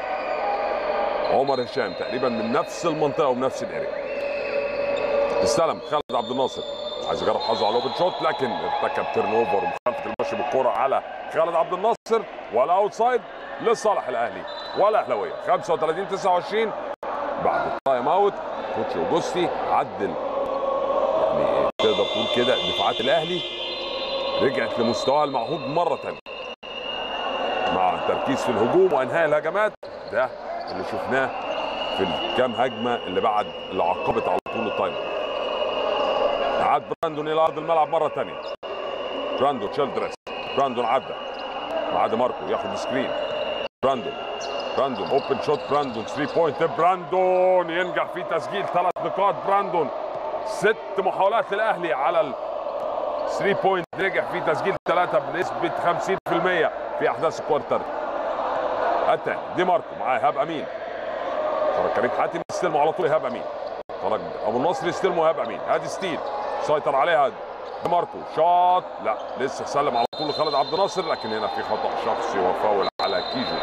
عمر هشام، تقريبا من نفس المنطقه ومنفس الاريا. استلم خالد عبد الناصر، عايز يجرب حظه على الاوبن شوت، لكن ارتكب تيرن اوفر ومخالفه المشي بالكره على خالد عبد الناصر، ولا اوتسايد لصالح الاهلي والاهلاويه. 35-29 بعد التايم اوت. كوتش اوجوستي عدل، يعني تقدر تقول كده دفاعات الاهلي رجعت لمستواها المعهود مره ثانيه مع التركيز في الهجوم وانهاء الهجمات. ده اللي شفناه في الكام هجمه اللي عقبت على طول التايم. عاد براندون الى ارض الملعب مره ثانيه. براندون تشيلدرس، براندون عدى مع دي ماركو، ياخد سكرين. براندون اوبن شوت، براندون 3 بوينت. براندون ينجح في تسجيل 3 نقاط. براندون 6 محاولات للاهلي على ال 3 بوينت، نجح في تسجيل 3 بنسبه 50% في احداث الكوارتر الثاني. دي ماركو مع ايهاب امين، خرج كريم حاتم يستلموا على طول ايهاب امين، خرج ابو النصر يستلموا ايهاب امين. ادي ستيل سيطر عليها دي ماركو، شاط لا لسه سلم على طول لخالد عبد الناصر، لكن هنا في خطا شخصي وفاول على كيجو.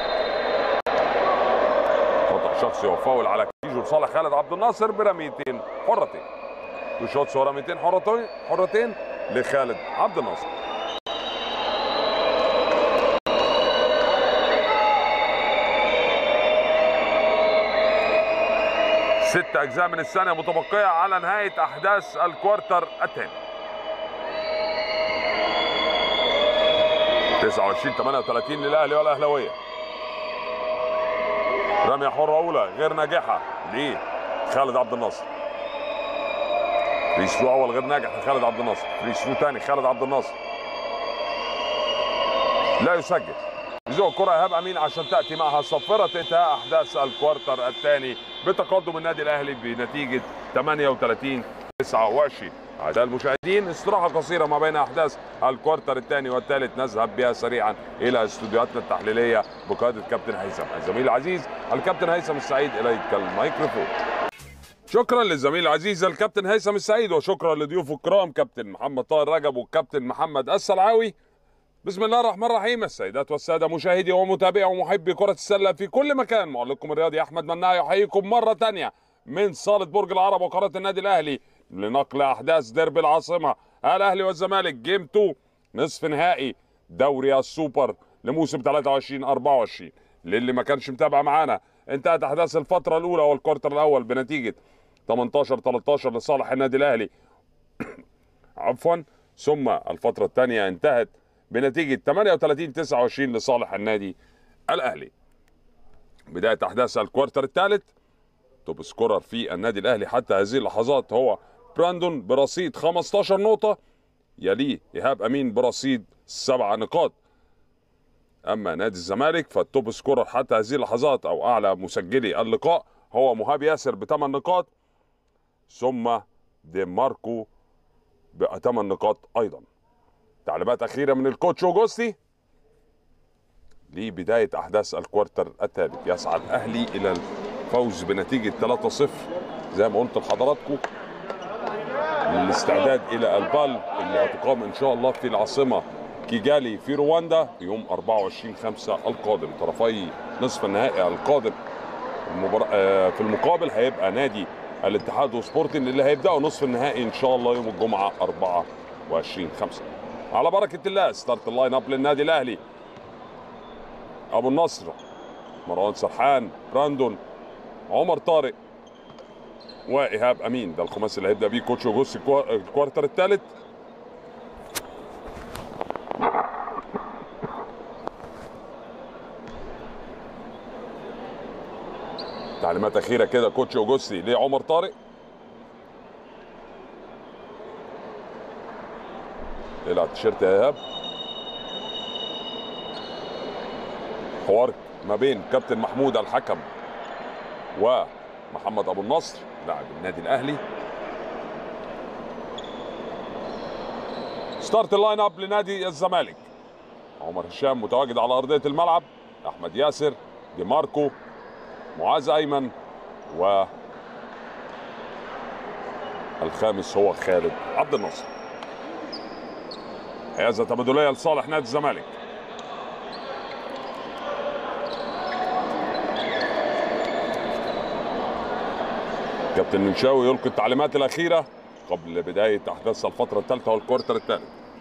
خطا شخصي وفاول على كيجو لصالح خالد عبد الناصر برميتين حرتين. تو شوتس ورميتين حرتين لخالد عبد الناصر. ست أجزاء من الثانية متبقية على نهاية أحداث الكوارتر الثاني. 29-38 للأهلي والأهلاوية. رمية حرة أولى غير ناجحة لخالد عبد الناصر. فري ثرو أول غير ناجح لخالد عبد الناصر. فري ثرو ثاني خالد عبد الناصر لا يسجل. يزوق الكرة إيهاب أمين عشان تأتي معها صفرة انتهاء أحداث الكوارتر الثاني بتقدم النادي الأهلي بنتيجة 38-29. أعزائي المشاهدين، استراحة قصيرة ما بين أحداث الكوارتر الثاني والثالث نذهب بها سريعا إلى استوديوهاتنا التحليلية بقيادة كابتن هيثم. الزميل العزيز الكابتن هيثم السعيد، إليك الميكروفون. شكرا للزميل العزيز الكابتن هيثم السعيد، وشكرا لضيوفه الكرام كابتن محمد طاهر رجب والكابتن محمد السلعاوي. بسم الله الرحمن الرحيم. السيدات والسادة مشاهدي ومتابعي ومحبي كرة السلة في كل مكان، معلقكم الرياضي أحمد مناع يحييكم مرة تانية من صالة برج العرب وقناة النادي الأهلي لنقل أحداث ديربي العاصمة الأهلي والزمالك جيم 2 نصف نهائي دوري السوبر لموسم 23-24. للي ما كانش متابع معانا، انتهت أحداث الفترة الأولى والكوارتر الأول بنتيجة 18-13 لصالح النادي الأهلي عفوا، ثم الفترة الثانية انتهت بنتيجة 38-29 لصالح النادي الأهلي. بداية أحداث الكوارتر الثالث، توب سكورر في النادي الأهلي حتى هذه اللحظات هو براندون برصيد 15 نقطة، يليه إيهاب أمين برصيد 7 نقاط. أما نادي الزمالك فالتوب سكورر حتى هذه اللحظات أو أعلى مسجلي اللقاء هو مهاب ياسر ب8 نقاط، ثم دي ماركو ب8 نقاط أيضا. تعليمات أخيرة من الكوتش اوجوستي لبداية أحداث الكوارتر الثالث. يسعى الأهلي إلى الفوز بنتيجة 3-0 زي ما قلت لحضراتكم، للاستعداد إلى البال اللي هتقام إن شاء الله في العاصمة كيجالي في رواندا يوم 24/5 القادم. طرفي نصف النهائي القادم في المقابل هيبقى نادي الاتحاد وسبورتنج اللي هيبدأوا نصف النهائي إن شاء الله يوم الجمعة 24/5. على بركة الله ستارت اللاين اب للنادي الأهلي. أبو النصر، مروان سرحان، براندون، عمر طارق، وايهاب امين. ده الخماسي اللي هيبدا بيه كوتش اوجوستي الكوارتر الثالث. تعليمات اخيره كده كوتش اوجوستي لعمر طارق. العب التيشيرت يا ايهاب. حوار ما بين كابتن محمود الحكم ومحمد ابو النصر لاعب النادي الاهلي. ستارت اللاين اب لنادي الزمالك. عمر هشام متواجد على ارضيه الملعب، احمد ياسر، دي ماركو، معاذ ايمن، والخامس هو خالد عبد الناصر. حيازه تبادليه لصالح نادي الزمالك. كابتن منشاوي يلقي التعليمات الاخيره قبل بدايه احداث الفتره الثالثه والكوارتر الثالث.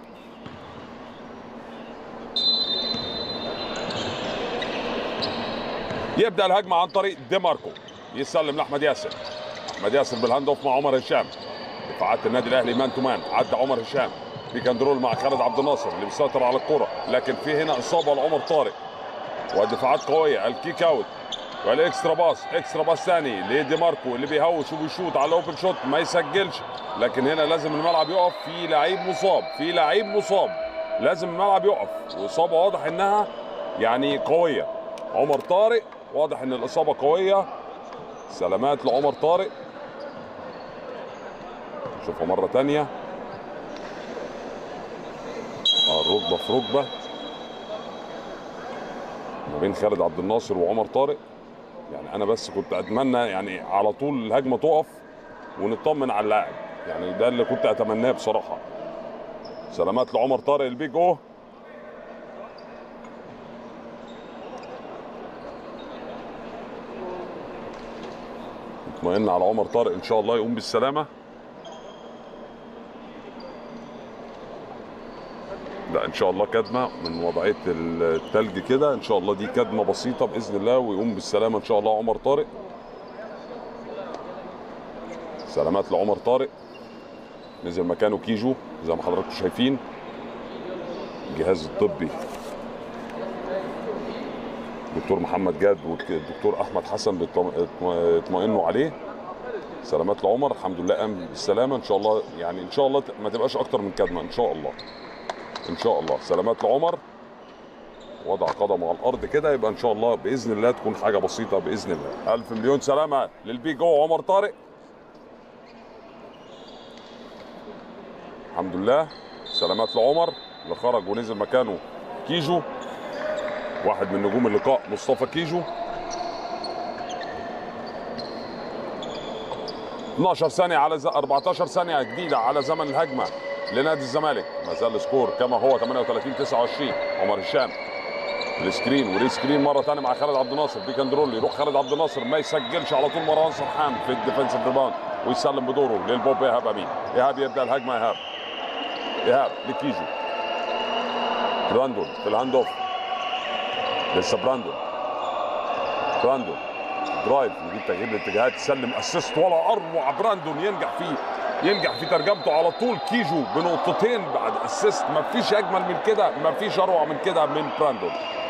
يبدا الهجمه عن طريق دي ماركو، يسلم لاحمد ياسر. احمد ياسر بالهاند اوف مع عمر هشام. دفاعات النادي الاهلي مان تو مان، عدى عمر هشام بيك اند رول مع خالد عبد الناصر اللي بيسيطر على الكره، لكن في هنا اصابه لعمر طارق. ودفاعات قويه، الكيك اوت والاكسترا باص، اكسترا باص ثاني لدي ماركو اللي بيهوش وبيشوط على الاوبن شوت ما يسجلش، لكن هنا لازم الملعب يقف. في لعيب مصاب، في لعيب مصاب، لازم الملعب يقف، واصابه واضح انها يعني قويه. عمر طارق واضح ان الاصابه قويه. سلامات لعمر طارق. شوفها مره ثانيه. ركبه في ركبه ما بين خالد عبد الناصر وعمر طارق. يعني انا بس كنت اتمنى يعني على طول الهجمه تقف ونطمن على اللاعب، يعني ده اللي كنت اتمناه بصراحه. سلامات لعمر طارق البيج او. اطمئن على عمر طارق ان شاء الله يقوم بالسلامه. لا ان شاء الله كدمه من وضعيه الثلج كده، ان شاء الله دي كدمه بسيطه باذن الله ويقوم بالسلامه ان شاء الله عمر طارق. سلامات لعمر طارق. نزل مكانه كيجو زي ما حضراتكم شايفين. الجهاز الطبي دكتور محمد جاد والدكتور احمد حسن بيطمئنوا عليه. سلامات لعمر، الحمد لله قام بالسلامه ان شاء الله، يعني ان شاء الله ما تبقاش اكتر من كدمه ان شاء الله. ان شاء الله سلامات لعمر. وضع قدمه على الارض كده، يبقى ان شاء الله باذن الله تكون حاجه بسيطه باذن الله. الف مليون سلامه للبيج او عمر طارق. الحمد لله. سلامات لعمر اللي خرج ونزل مكانه كيجو، واحد من نجوم اللقاء مصطفى كيجو. 12 ثانيه على 14 ثانيه جديده على زمن الهجمه لنادي الزمالك. ما زال السكور كما هو 38-29. عمر هشام السكرين وريسكرين مره ثانيه مع خالد عبد الناصر. بيك اند رول، يروح خالد عبد الناصر ما يسجلش، على طول مروان سرحان في الديفنسيف ريباوند ويسلم بدوره للبوب ايهاب امين. ايهاب يبدا الهجمه. ايهاب لكيجو. براندون في الهاند اوف. لسه براندون درايف يجيب تغيير الاتجاهات، يسلم اسيست ولا اروع. براندون ينجح في ترجمته على طول. كيجو بنقطتين بعد اسيست، ما فيش اجمل من كده، ما فيش اروع من كده من براندون.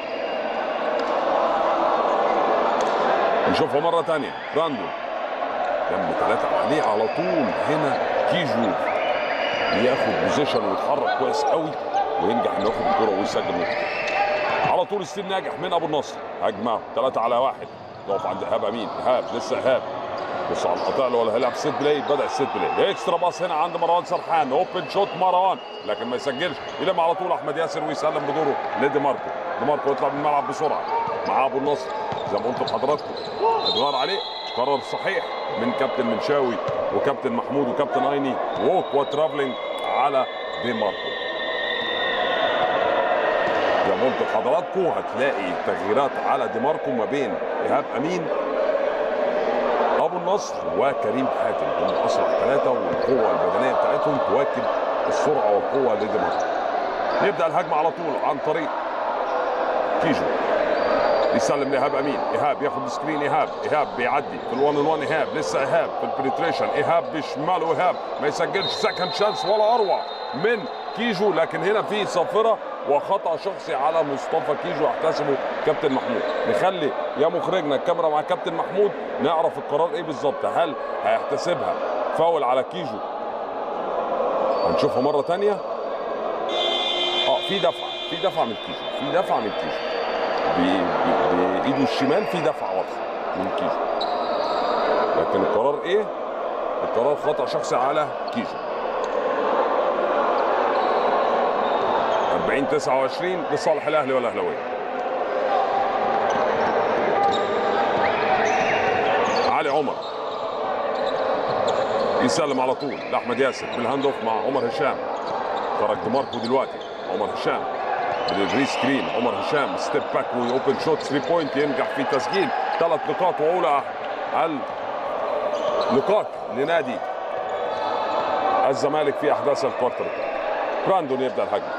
نشوفها مره ثانيه. براندون لما 3 عليه على طول. هنا كيجو ياخد بوزيشن ويتحرك كويس قوي وينجح انه ياخد الكره ويسجل نقطه. على طول ستيل ناجح من ابو النصر. هجمه 3 على 1 يقف عند ايهاب امين. لسه ايهاب بص على القطاع اللي ولا هيلعب سيت بلاي. بدا السيت بلاي. اكسترا باص هنا عند مروان سرحان. اوبن شوت مروان لكن ما يسجلش. يلم على طول احمد ياسر ويسلم بدوره لدي ماركو. دي ماركو يطلع من الملعب بسرعه مع ابو النصر زي ما قلت لحضراتكم. اتغار عليه. قرار صحيح من كابتن منشاوي وكابتن محمود وكابتن ايني. ووك وترافلينج على دي ماركو. زي ما قلت لحضراتكم هتلاقي تغييرات على دي ماركو ما بين ايهاب امين، ابو النصر وكريم حاتم. هم اسرع 3 والقوه البدنيه بتاعتهم تواكب السرعه والقوه لدي ماركو. نبدا الهجمه على طول عن طريق كيجو. يسلم لايهاب امين. ايهاب ياخد سكرين. ايهاب بيعدي في الوان ان وان. ايهاب لسه ايهاب في البنتريشن. ايهاب بشماله. ايهاب ما يسجلش سكند شانس ولا اروع من كيجو، لكن هنا في صافره وخطا شخصي على مصطفى كيجو يحتسبه كابتن محمود. نخلي يا مخرجنا الكاميرا مع كابتن محمود نعرف القرار ايه بالظبط. هل هيحتسبها فاول على كيجو؟ هنشوفها مره ثانيه. في دفعه من كيجو. بايده الشمال في دفعه واضحه من كيجو، لكن القرار ايه؟ القرار خطا شخصي على كيجو. 40-29 لصالح الاهلي والاهلاويه. علي عمر يسلم على طول لاحمد ياسر بالهاند اوف مع عمر هشام. خرج دماركو دلوقتي. عمر هشام بالري سكرين. عمر هشام ستيب باك واوبن شوت 3 بوينت ينجح في تسجيل 3 نقاط، واولى اللقاط لنادي الزمالك في احداث الكوارتر. براندون يبدا الهجمه.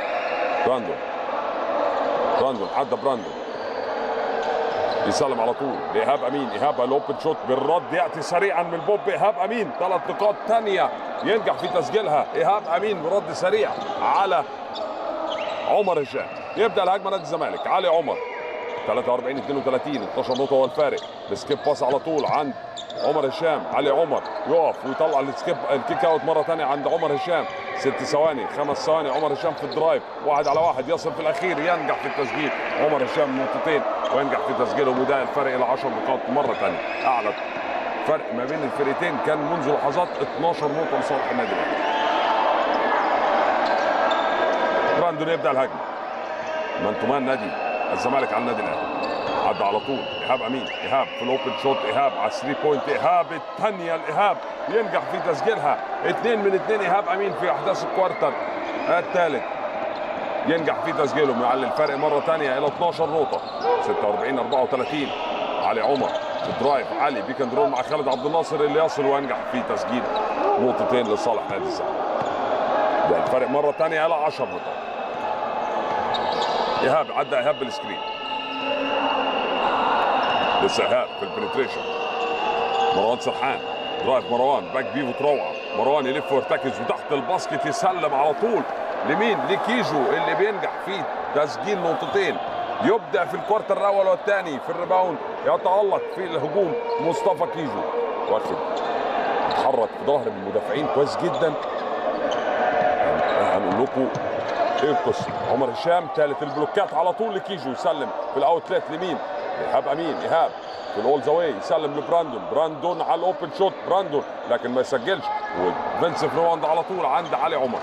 براندون عدى. براندون يسلم على طول لايهاب امين. ايهاب الاوبن شوت بالرد ياتي سريعا من بوب. ايهاب امين 3 نقاط ثانيه ينجح في تسجيلها. ايهاب امين برد سريع على عمر هشام. يبدا الهجمه نادي الزمالك. علي عمر 43-32 12 نقطه هو الفارق. السكيب باس على طول عند عمر هشام. علي عمر يقف ويطلع الكيك اوت مره ثانيه عند عمر هشام. 6 ثواني 5 ثواني. عمر هشام في الدرايف 1 على 1 يصل في الاخير ينجح في التسجيل. عمر هشام نقطتين وينجح في تسجيله، وده الفرق الى 10 نقاط مره ثانيه. اعلى فرق ما بين الفريقين كان منذ لحظات 12 نقطه لصالح النادي الاهلي. براندون يبدا الهجمه. مان نادي الزمالك على النادي الاهلي. عدى على طول ايهاب امين. ايهاب في الاوبن شوت. ايهاب على 3 بوينت. ايهاب الثانيه لايهاب ينجح في تسجيلها. 2 من 2 ايهاب امين في احداث الكوارتر الثالث ينجح في تسجيله، يعلي الفرق مره ثانيه الى 12 نقطه. 46-34. علي عمر في الدرايف. علي بيك اند رول مع خالد عبد الناصر اللي يصل وينجح في تسجيل نقطتين لصالح نادي الزمالك. ده الفرق مره ثانيه الى 10 نقاط. ايهاب عدى. ايهاب بالسكرين. لسه ايهاب في البنتريشن. مروان سرحان درايف. مروان باك بيفوت روعه. مروان يلف ويرتكز وتحت الباسكت يسلم على طول لمين؟ لكيجو اللي بينجح في تسجيل نقطتين. يبدع في الكوارتر الاول والثاني في الريباوند. يتالق في الهجوم مصطفى كيجو. واخد اتحرك في ظهر المدافعين كويس جدا. هنقول لكم ايه القصه. عمر هشام ثالث البلوكات على طول لكيجو. يسلم في الاوتلت لمين؟ ايهاب امين. ايهاب في الاول ذا واي يسلم لبراندون. براندون على الاوبن شوت. براندون لكن ما يسجلش. وفينسنت رواند على طول عند علي عمر.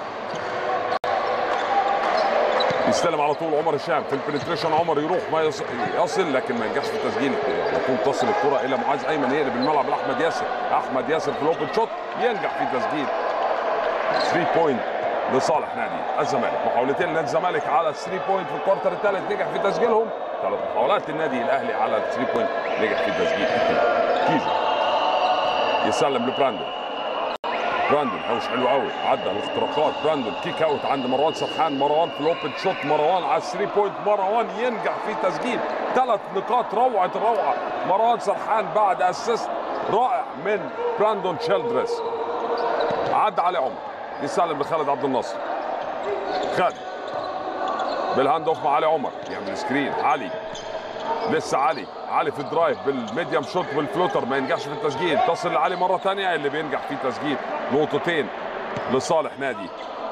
يستلم على طول عمر هشام في البنتريشن. عمر يروح ما يصل لكن ما ينجحش في التسجيل. على طول تصل الكره الى معاذ ايمن يقلب الملعب لاحمد ياسر. احمد ياسر في الاوبن شوت ينجح في تسجيل 3 بوينت لصالح نادي الزمالك. محاولتين لنادي الزمالك على 3 بوينت في الكوارتر الثالث نجح في تسجيلهم. 3 محاولات النادي الاهلي على 3 بوينت نجح في تسجيل 2. كيجو يسلم لبراندون. براندون هوش حلو قوي. عدى الاختراقات. براندون كيك اوت عند مروان سرحان. مروان في الاوبن شوت. مروان على 3 بوينت. مروان ينجح في تسجيل 3 نقاط. روعه الروعه مروان سرحان بعد اسيست رائع من براندون تشيلدرز. عدى علي عمر يسلم لخالد عبد الناصر. خالد بالهاند اوف مع علي عمر يعمل سكرين. علي لسه علي في الدرايف بالميديم شوت بالفلوتر ما ينجحش في التسجيل. تصل لعلي مره ثانيه اللي بينجح في تسجيل نقطتين لصالح نادي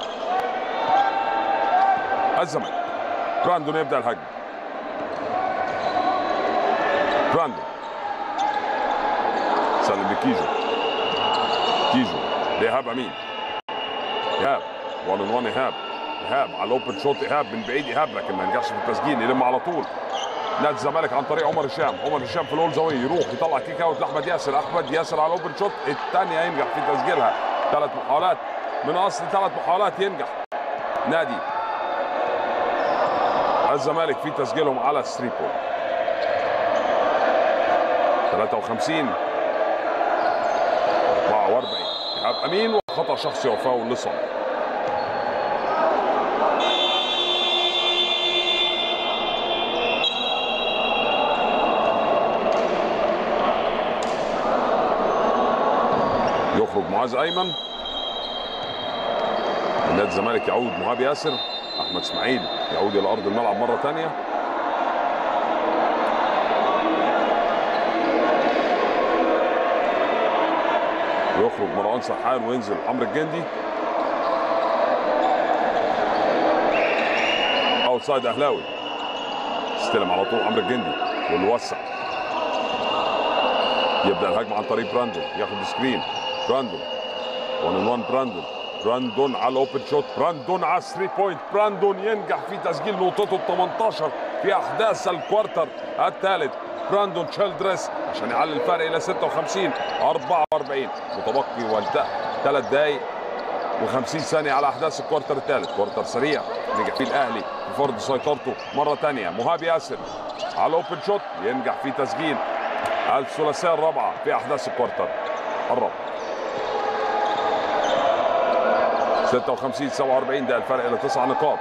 الزمالك. براندون يبدا الهجمه. براندون سلم لكيجو لايهاب امين. ايهاب 1 on 1. ايهاب على الاوبن شوت. ايهاب من بعيد. ايهاب لكن ما ينجحش في التسجيل. يلم على طول نادي الزمالك عن طريق عمر هشام. عمر هشام في الاول زاويه يروح يطلع كيك اوت لاحمد ياسر. احمد ياسر على الاوبن شوت الثانيه ينجح في تسجيلها. 3 محاولات من اصل 3 محاولات ينجح نادي الزمالك في تسجيلهم على 3 بوينت. 53 44. ايهاب امين وخطا شخصي وفاول لصالح. معاذ ايمن. نادي الزمالك يعود مهاب ياسر. احمد اسماعيل يعود الى ارض الملعب مره ثانيه. يخرج مروان سرحان وينزل عمرو الجندي. اوتسايد اهلاوي. استلم على طول عمرو الجندي والوسع. يبدا الهجمه عن طريق براندون، ياخد سكرين. براندون 1-on-1. براندون على الاوبن شوت. براندون على 3 بوينت. براندون ينجح في تسجيل نقطته ال 18 في احداث الكوارتر الثالث. براندون تشيلدرس عشان يعلي الفرق الى 56-44. متبقي وانتهى 3 دقائق و50 ثانيه على احداث الكوارتر الثالث. كوارتر سريع نجح فيه الاهلي بفرض سيطرته مره ثانيه. مهاب ياسر على الاوبن شوت ينجح في تسجيل الثلاثيه الرابعه في احداث الكوارتر الرابع. 56-47 ده الفرق الى 9 نقاط.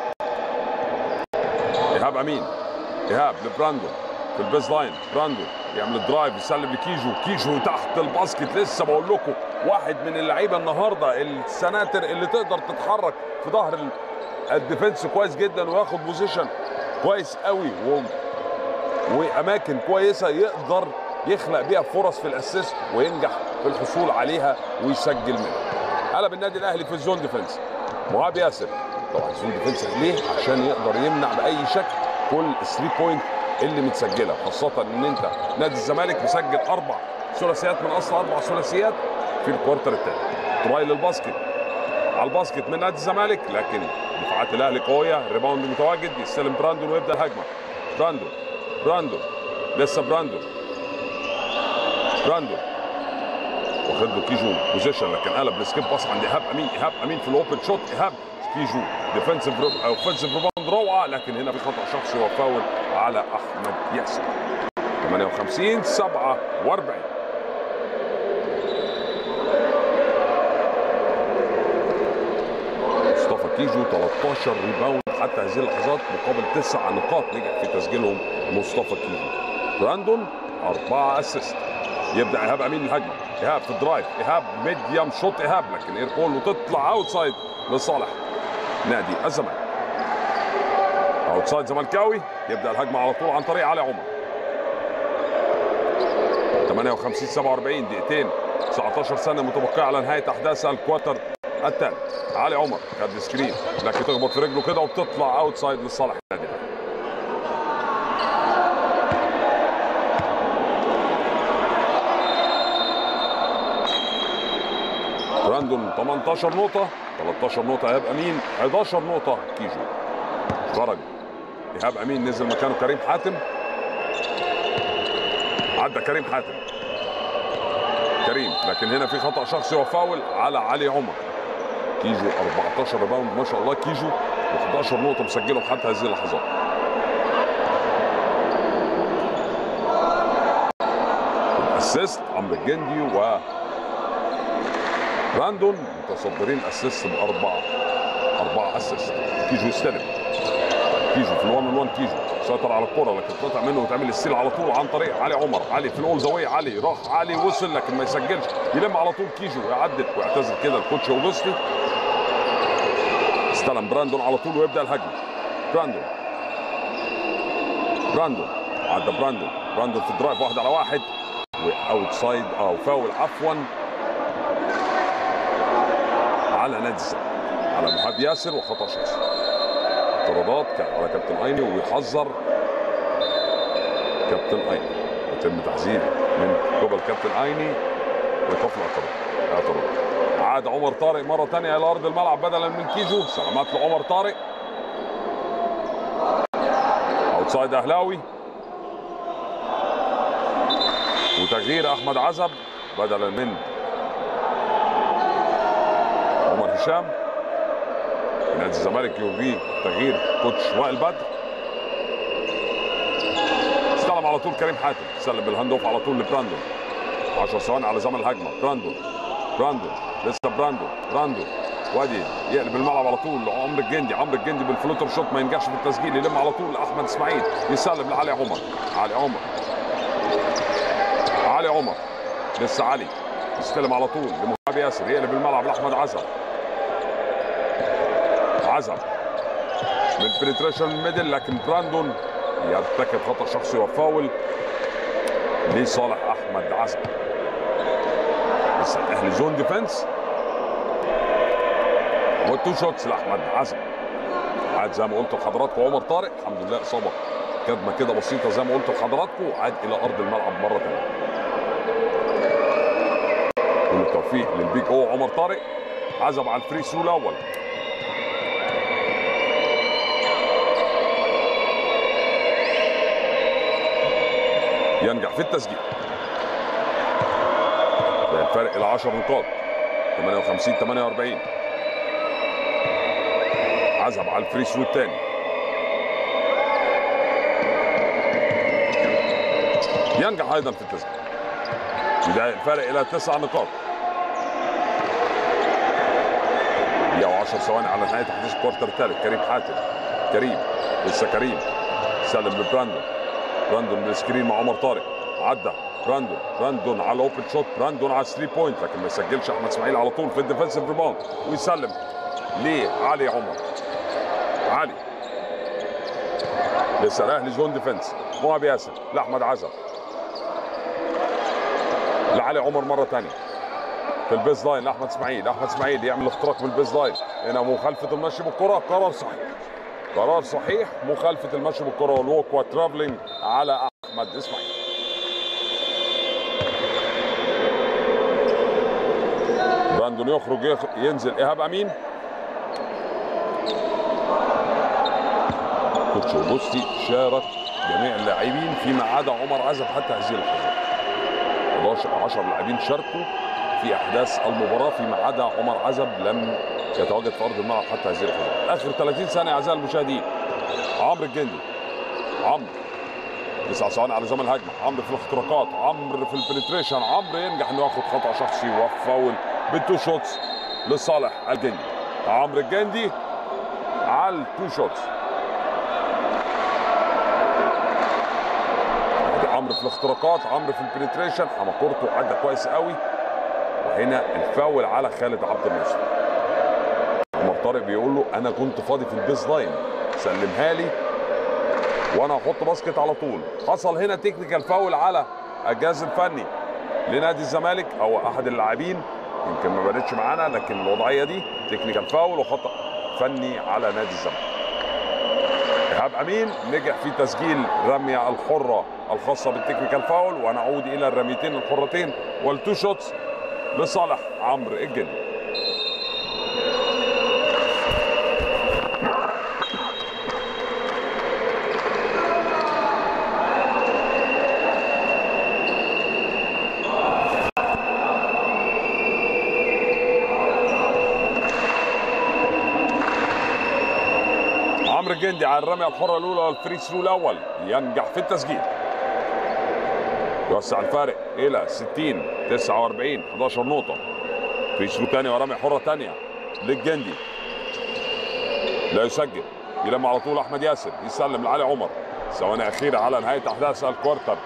ايهاب امين. ايهاب لبراندون في البيز لاين. براندون يعمل الدرايف يسلم لكيجو. كيجو تحت الباسكت. لسه بقول لكم واحد من اللعيبه النهارده السناتر اللي تقدر تتحرك في ظهر الديفنس كويس جدا وياخد بوزيشن كويس قوي واماكن كويسه يقدر يخلق بيها فرص في الاسيست وينجح في الحصول عليها ويسجل منها. قلب النادي الاهلي في الزون ديفنس. مهاب ياسر طبعا الزون ديفنس ليه؟ عشان يقدر يمنع باي شكل كل ال3 بوينت اللي متسجله، خاصه ان انت نادي الزمالك مسجل 4 ثلاثيات من اصل 4 ثلاثيات في الكوارتر الثاني. تراي للباسكت على الباسكت من نادي الزمالك، لكن دفاعات الاهلي قويه. ريباوند متواجد. يستلم براندون ويبدا الهجمه. براندون لسه براندون واخد له كيجو بوزيشن، لكن قلب السكيب باص عند ايهاب امين. ايهاب امين في الاوبن شوت. ايهاب كيجو ديفنسيف اوفنسيف ريباوند روعه، لكن هنا في خطا شخصي وفاول على احمد ياسر. 58-47. مصطفى كيجو 13 ريباوند حتى هذه اللحظات مقابل 9 نقاط نجح في تسجيلهم مصطفى كيجو. براندون 4 اسيست. يبدا ايهاب امين الهجمه. ايهاب في الدرايف. ايهاب ميديم شوت. ايهاب لكن اير بول وتطلع اوتسايد لصالح نادي الزمالك. اوتسايد زملكاوي. يبدا الهجمه على طول عن طريق علي عمر. 58-47. دقيقتين 19 ثانيه متبقيه على نهايه احداث الكوارتر الثالث. علي عمر خد سكرين لكن تخبط في رجله كده وبتطلع اوتسايد لصالح النادي الاهلي. براندون 18 نقطة. 13 نقطة ايهاب امين. 11 نقطة كيجو. خرج ايهاب امين نزل مكانه كريم حاتم. عدى كريم حاتم. لكن هنا في خطأ شخصي وفاول على علي عمر. كيجو 14 ريباوند ما شاء الله. كيجو و11 نقطة مسجلهم حتى هذه اللحظات. الاسيست عمرو الجندي و براندون متصدرين اسيست ب4 اسيست. كيجو يستلم. كيجو في ال1-on-1. كيجو سيطر على الكرة لكن تقطع منه وتعمل الستيل على طول عن طريق علي عمر. علي في الاول زاوية. علي راح. علي وصل لكن ما يسجلش. يلم على طول كيجو يعدل ويعتذر كده الكوتش اوجوستي. استلم براندون على طول ويبدا الهجمة. براندون عدى. براندون في الدرايف 1 على 1 واوتسايد او فاول عفوا على نادي الزمالك على مهاب ياسر وخطا شخصي. اعتراضات على كابتن ايني ويحذر كابتن ايني. يتم تحذير من قبل كابتن ايني وايقاف الاعتراض. عاد عمر طارق مره ثانيه الى ارض الملعب بدلا من كيجو. سلامات لعمر طارق. اوتسايد اهلاوي وتغيير احمد عزب بدلا من عمر هشام. نادي الزمالك يلغي تغيير كوتش وائل بدر. استلم على طول كريم حاتم. سلم بالهاند اوف على طول لبراندون. 10 ثواني على زمن الهجمه. براندون لسه براندون وادي يقلب الملعب على طول لعمرو الجندي. عمرو الجندي بالفلوتر شوت ما ينجحش في التسجيل. يلم على طول لاحمد اسماعيل. يسلم لعلي عمر. علي عمر لسه علي يستلم على طول لمهاب مهاب ياسر يقلب الملعب لاحمد عزب. عزب من بنتريشن ميدل، لكن براندون يرتكب خطا شخصي وفاول لصالح احمد عزب. لسه الاهلي زون ديفنس والتو شوتس لاحمد عزب. عاد زي ما قلت لحضراتكم عمر طارق الحمد لله اصابه كدمه كده بسيطه زي ما قلت لحضراتكم، عاد الى ارض الملعب مره ثانيه. كل التوفيق للبيج او عمر طارق. عزب على الفري ثرو الاول. ينجح في التسجيل. ده الفرق الى 10 نقاط 58-48. عزب على الفري ثرو الثاني. ينجح ايضا في التسجيل. بداية الفرق الى 9 نقاط. 110 ثواني على نهايه تحديث الكوارتر الثالث. كريم حاتم. كريم لسه كريم سلم لبراندون. براندون بالسكرين مع عمر طارق. عدى براندون على اوبن شوت. براندون على 3 بوينت لكن ما يسجلش. احمد اسماعيل على طول في الديفنسيف ريباوند ويسلم لعلي عمر. علي لسه الاهلي زون ديفنس. مهاب ياسر لاحمد عزب لعلي عمر مره ثانيه في البيز لاين لاحمد اسماعيل. احمد اسماعيل يعمل اختراق بالبيز لاين. هنا مخالفه المشي بالكره. قرار صحيح. قرار صحيح. مخالفه المشي بالكره والووك والترافلينج على احمد اسماعيل. براندون يخرج ينزل ايهاب امين. كوتش اوجوستي شارك جميع اللاعبين فيما عدا عمر عزب حتى هذه اللحظه. 10 لاعبين شاركوا في احداث المباراه فيما عدا عمر عزب لم يتواجد في ارض الملعب حتى هذه اللحظه. اخر 30 ثانيه اعزائي المشاهدين. عمرو الجندي. عمرو 9 ثواني على زمن الهجمه. عمرو في الاختراقات. عمرو في البنتريشن. عمرو ينجح انه ياخد خطا شخصي وفاول بالتو شوتس لصالح الجندي. عمرو الجندي على التو شوتس. عمرو في الاختراقات. عمرو في البنتريشن. حماقورته عدى كويس قوي. وهنا الفاول على خالد عبد الناصر. عمر طارق بيقول له انا كنت فاضي في البيز لاين سلمها لي وانا هحط باسكت على طول. حصل هنا تكنيكال فاول على الجهاز الفني لنادي الزمالك او احد اللاعبين. يمكن ما بانتش معانا لكن الوضعيه دي تكنيكال فاول وخطا فني على نادي الزمالك. ايهاب امين نجح في تسجيل رميه الحره الخاصه بالتكنيكال فاول. ونعود الى الرميتين الحرتين والتو شوتس لصالح عمرو الجندي. عمرو الجندي على الرميه الحره الاولى والفري ثرو الاول ينجح في التسجيل. يوسع الفارق الى 60-49. 11 نقطه. فري ثرو ثاني ورميه حره ثانيه للجندي. لا يسجل. يلم على طول احمد ياسر. يسلم لعلي عمر. ثواني اخيره على نهايه احداث الكوارتر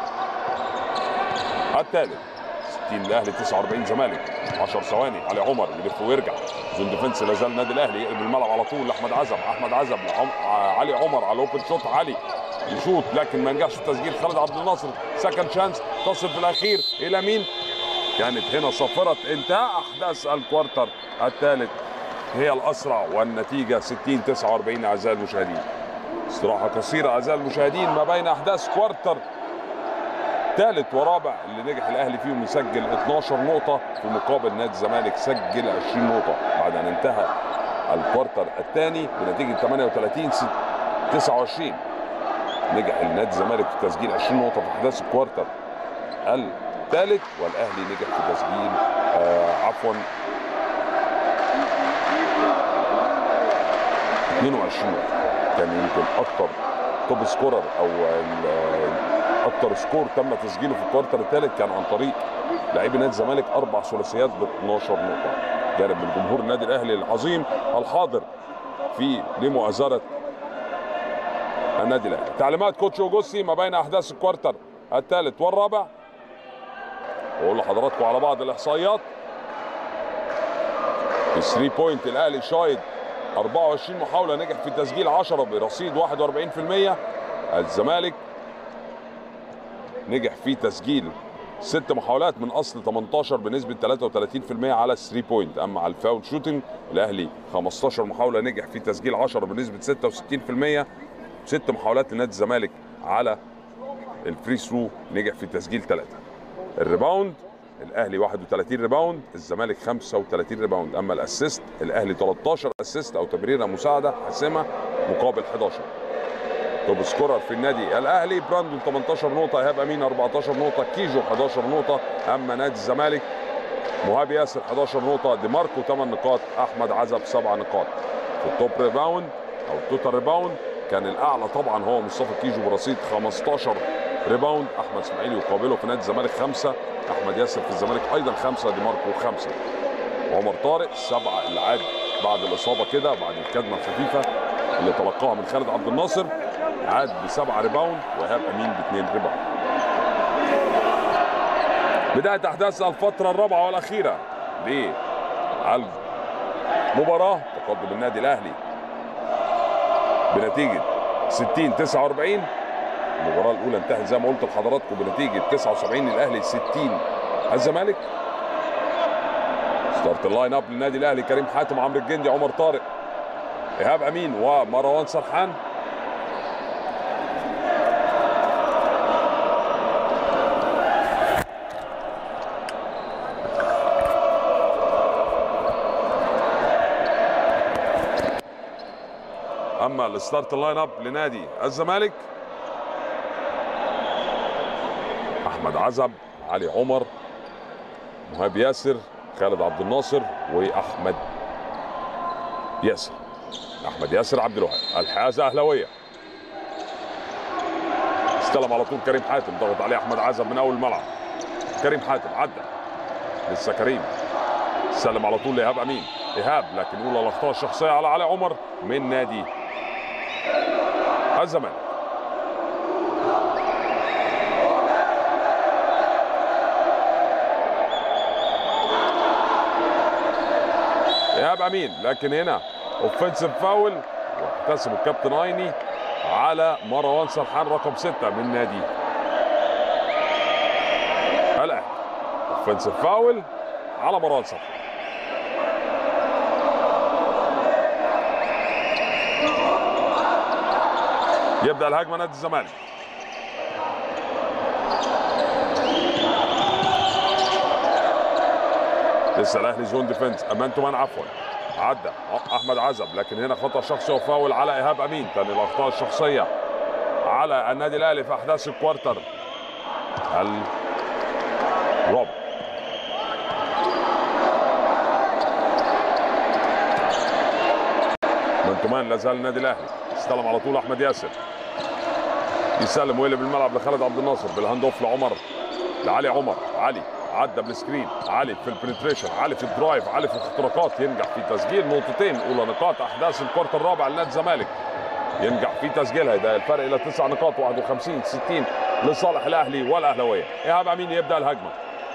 الثالث. 60 الاهلي 49 زمالك. 10 ثواني. علي عمر يلف ويرجع. زون ديفنس لا زال النادي الاهلي. يقلب الملعب على طول لاحمد عزب. احمد عزب علي عمر على اوبن شوت. علي يشوط لكن ما ينجحش في تسجيل. خالد عبد الناصر سكند شانس تصل في الاخير الى مين؟ كانت هنا صافره انتهاء احداث الكوارتر الثالث هي الاسرع والنتيجه 60-49 اعزائي المشاهدين. استراحه قصيره اعزائي المشاهدين ما بين احداث كوارتر ثالث ورابع اللي نجح الاهلي فيهم يسجل 12 نقطه في مقابل نادي الزمالك سجل 20 نقطه بعد ان انتهى الكوارتر الثاني بنتيجه 38-29. نجح النادي الزمالك في تسجيل 20 نقطه في احداث الكوارتر الثالث والاهلي نجح في تسجيل 22 نقطه. كان يمكن اكتر توب سكورر او اكتر سكور تم تسجيله في الكوارتر الثالث كان عن طريق لاعبي نادي الزمالك 4 ثلاثيات ب 12 نقطه. جانب من جمهور النادي الاهلي العظيم الحاضر في لمؤازره النادي الاهلي. تعليمات كوتش اوجوستي ما بين احداث الكوارتر الثالث والرابع. واقول لحضراتكم على بعض الاحصائيات. الثري بوينت الاهلي شايط 24 محاوله، نجح في تسجيل 10 برصيد 41%. الزمالك نجح في تسجيل 6 محاولات من اصل 18 بنسبه 33% على الثري بوينت. اما على الفاول شوتنج الاهلي 15 محاوله، نجح في تسجيل 10 بنسبه 66%. 6 محاولات لنادي الزمالك على الفري ثرو، نجح في تسجيل 3. الريباوند الاهلي 31 ريباوند، الزمالك 35 ريباوند. اما الاسيست الاهلي 13 اسيست او تمريره مساعده حاسمه مقابل 11. توب سكورر في النادي الاهلي براندون 18 نقطه، ايهاب امين 14 نقطه، كيجو 11 نقطه. اما نادي الزمالك مهاب ياسر 11 نقطه، دي ماركو 8 نقاط، احمد عزب 7 نقاط. في التوب ريباوند او التوتال ريباوند كان الاعلى طبعا هو مصطفى كيجو برصيد 15 ريباوند، احمد اسماعيل يقابله في نادي الزمالك 5، احمد ياسر في الزمالك ايضا 5، دي ماركو 5. وعمر طارق 7 اللي عاد بعد الاصابه كده، بعد الكدمه الخفيفه اللي تلقاها من خالد عبد الناصر، عاد ب7 ريباوند، وايهاب امين ب2 ريباوند. بدايه احداث الفتره الرابعه والاخيره للمباراه، تقدم النادي الاهلي بنتيجه 60-49. المباراه الاولى انتهت زي ما قلت لحضراتكم بنتيجه 79 الاهلي 60 الزمالك. ستارت اللاين اب للنادي الاهلي: كريم حاتم، عمرو الجندي، عمر طارق، ايهاب امين ومروان سرحان. اما الستارت اللاين اب لنادي الزمالك: احمد عزب، علي عمر، مهاب ياسر، خالد عبد الناصر، واحمد ياسر. احمد ياسر عبد الوهاب. الحيازه اهلاويه. استلم على طول كريم حاتم، ضغط عليه احمد عزب من اول الملعب. كريم حاتم عدى لسه كريم، سلم على طول لايهاب امين. ايهاب لكن اولى الاخطاء الشخصيه على علي عمر من نادي الزمالك. ايهاب امين لكن هنا اوفنسيف فاول، واحتسب الكابتن ايني على مروان سرحان رقم 6 من نادي الاهلي. اوفنسيف فاول على مروان سرحان. يبدا الهجمه نادي الزمالك. لسه الاهلي زون ديفنس، امان تو مان عفوا. عدى احمد عزب لكن هنا خطا شخصي وفاول على ايهاب امين. تاني الاخطاء الشخصيه على النادي الاهلي في احداث الكوارتر الرابع. مان تو مان لا زال النادي الاهلي. استلم على طول احمد ياسر، يسلم ويقلب الملعب لخالد عبد الناصر بالهاند اوف لعلي عمر. علي عدى بالسكرين، علي في البنتريشن، علي في الدرايف، علي في الاختراقات، ينجح في تسجيل نقطتين اولى نقاط احداث الكوارتر الرابع لنادي الزمالك. ينجح في تسجيلها، ده الفرق الى 9 نقاط، 51-60 لصالح الاهلي والاهلاويه. ايهاب امين يبدا الهجمه.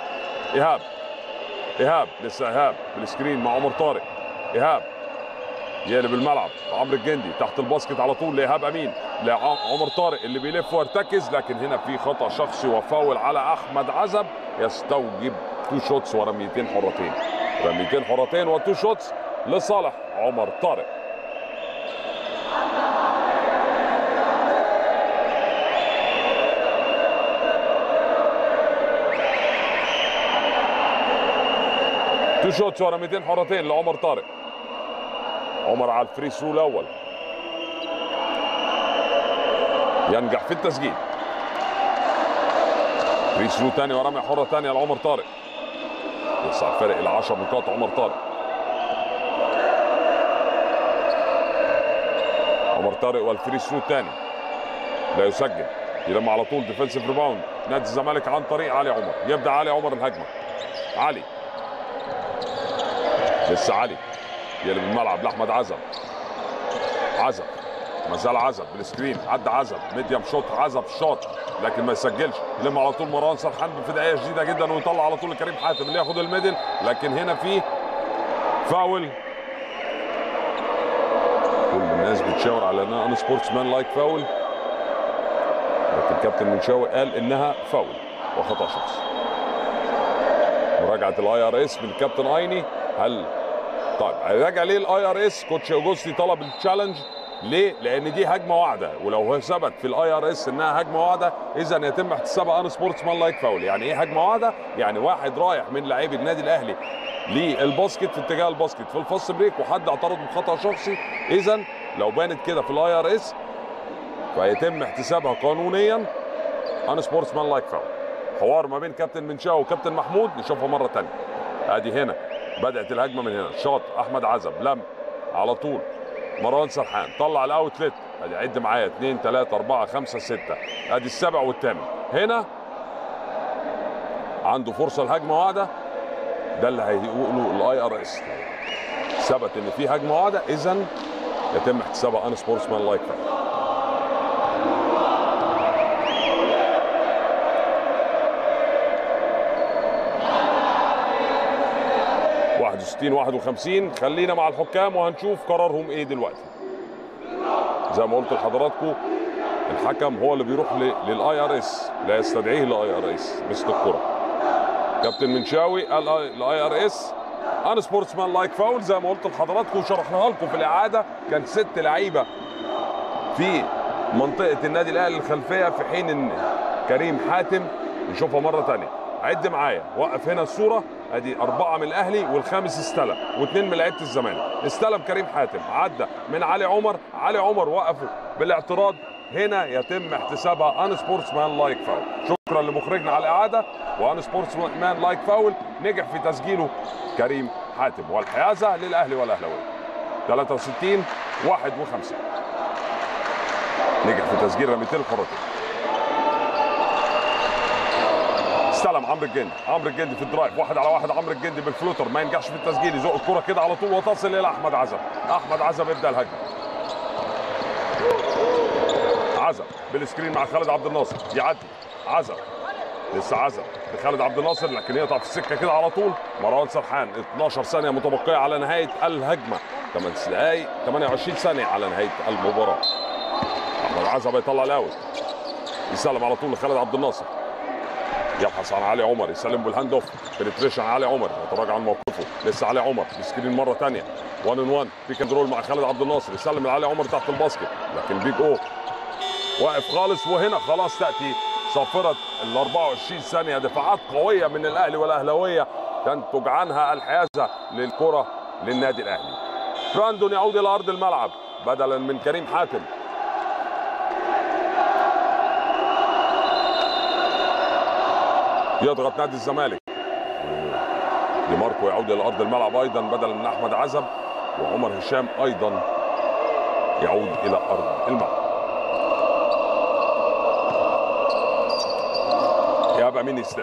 ايهاب لسه ايهاب بالسكرين مع عمر طارق. ايهاب يقلب الملعب، عمرو الجندي تحت الباسكت على طول لايهاب امين، لعمر طارق اللي بيلف ويرتكز، لكن هنا في خطا شخصي وفاول على احمد عزب يستوجب 2 شوتس ورميتين حرتين. رميتين حرتين و2 شوتس لصالح عمر طارق. تو شوتس ورميتين حرتين لعمر طارق. عمر على الفري ثرو الاول، ينجح في التسجيل. فري ثرو ثاني ورمي حره ثانيه لعمر طارق. يسعى الفرق الى 10 نقاط عمر طارق. عمر طارق والفري ثرو الثاني لا يسجل، يلم على طول ديفنسيف ريباوند نادي الزمالك عن طريق علي عمر. يبدا علي عمر الهجمه. علي لسه علي يقلب الملعب لاحمد عزب. ما زال عزب بالسكرين، عدى عزب ميديم شوت، عزب شوت لكن ما يسجلش. يلم على طول مروان سرحان بفدائيه شديده جدا ويطلع على طول لكريم حاتم اللي ياخد الميدل، لكن هنا في فاول. كل الناس بتشاور على انها ان سبورتسمان لايك فاول، لكن كابتن منشاوي قال انها فاول وخطا شخصي. مراجعه الاي ار اس من الكابتن ايني. هل طيب هيراجع ليه الاي ار اس؟ كوتش اوجوستي طلب التشالنج ليه؟ لان دي هجمه واعده، ولو هو ثبت في الاي ار اس انها هجمه واعده اذا يتم احتسابها ان سبورتسمان لايك فاول. يعني ايه هجمه واعده؟ يعني واحد رايح من لاعبي النادي الاهلي للباسكت في اتجاه الباسكت في الفاست بريك وحد اعترض بخطا شخصي، اذا لو بانت كده في الاي ار اس فيتم احتسابها قانونيا ان سبورتسمان لايك فاول. حوار ما بين كابتن منشاوي وكابتن محمود، نشوفها مره ثانيه. ادي هنا بدات الهجمه من هنا، شاط احمد عزب لم على طول مروان سرحان طلع الاوتلت. ادي عد معايا 2 3 4 5 6، ادي السابع والثامن. هنا عنده فرصه الهجمه واعده، ده اللي هيقولوا الاي ار اس. ثبت ان في هجمه واعده اذا يتم احتسابها ان سبورتسمان لايك فاول. ستين 51. خلينا مع الحكام وهنشوف قرارهم ايه دلوقتي. زي ما قلت لحضراتكم الحكم هو اللي بيروح للاي ار اس، لا يستدعيه الاي ار اس مثل الكره. كابتن منشاوي قال الاي ار اس ان سبورتسمان لايك فاول زي ما قلت لحضراتكم وشرحناها لكم في الاعاده. كان 6 لعيبه في منطقه النادي الاهلي الخلفيه، في حين ان كريم حاتم. نشوفها مره ثانيه، عد معايا، وقف هنا الصوره، ادي 4 من الاهلي والخامس استلم و2 من لعيبه الزمالك. استلم كريم حاتم، عدى من علي عمر، علي عمر وقفه بالاعتراض. هنا يتم احتسابها ان سبورتسمان لايك فاول. شكرا لمخرجنا على الاعاده. وان سبورتسمان لايك فاول نجح في تسجيله كريم حاتم، والحيازه للاهلي والاهلاويه. 63 51 نجح في تسجيل رميتين الحرتين. استلم عمرو الجندي، عمرو الجندي في الدرايف 1 على 1. عمرو الجندي بالفلوتر ما ينجحش في التسجيل، يزق الكره كده على طول وتصل الى احمد عزب. احمد عزب يبدا الهجمه. عزب بالسكرين مع خالد عبد الناصر، يعدي عزب، لسه عزب لخالد عبد الناصر لكن يقطع في السكه كده على طول. مروان سرحان 12 ثانيه متبقيه على نهايه الهجمه، 8 دقائق 28 ثانيه على نهايه المباراه. احمد عزب يطلع الاوت، يسلم على طول لخالد عبد الناصر، يبحث عن علي عمر، يسلم بالهاند اوف، بنتريشن علي عمر يتراجع عن موقفه. لسه علي عمر بسكرين مره ثانيه 1 on 1 بيك اند رول مع خالد عبد الناصر، يسلم لعلي عمر تحت الباسكت لكن بيج او واقف خالص. وهنا خلاص تاتي صافره ال 24 ثانيه، دفاعات قويه من الاهلي والاهلاويه تنتج عنها الحيازه للكره للنادي الاهلي. براندون يعود الى ارض الملعب بدلا من كريم حاتم. يضغط نادي الزمالك. دي ماركو يعود الى ارض الملعب ايضا بدلا من احمد عزب، وعمر هشام ايضا يعود الى ارض الملعب. ايهاب امين يستلم،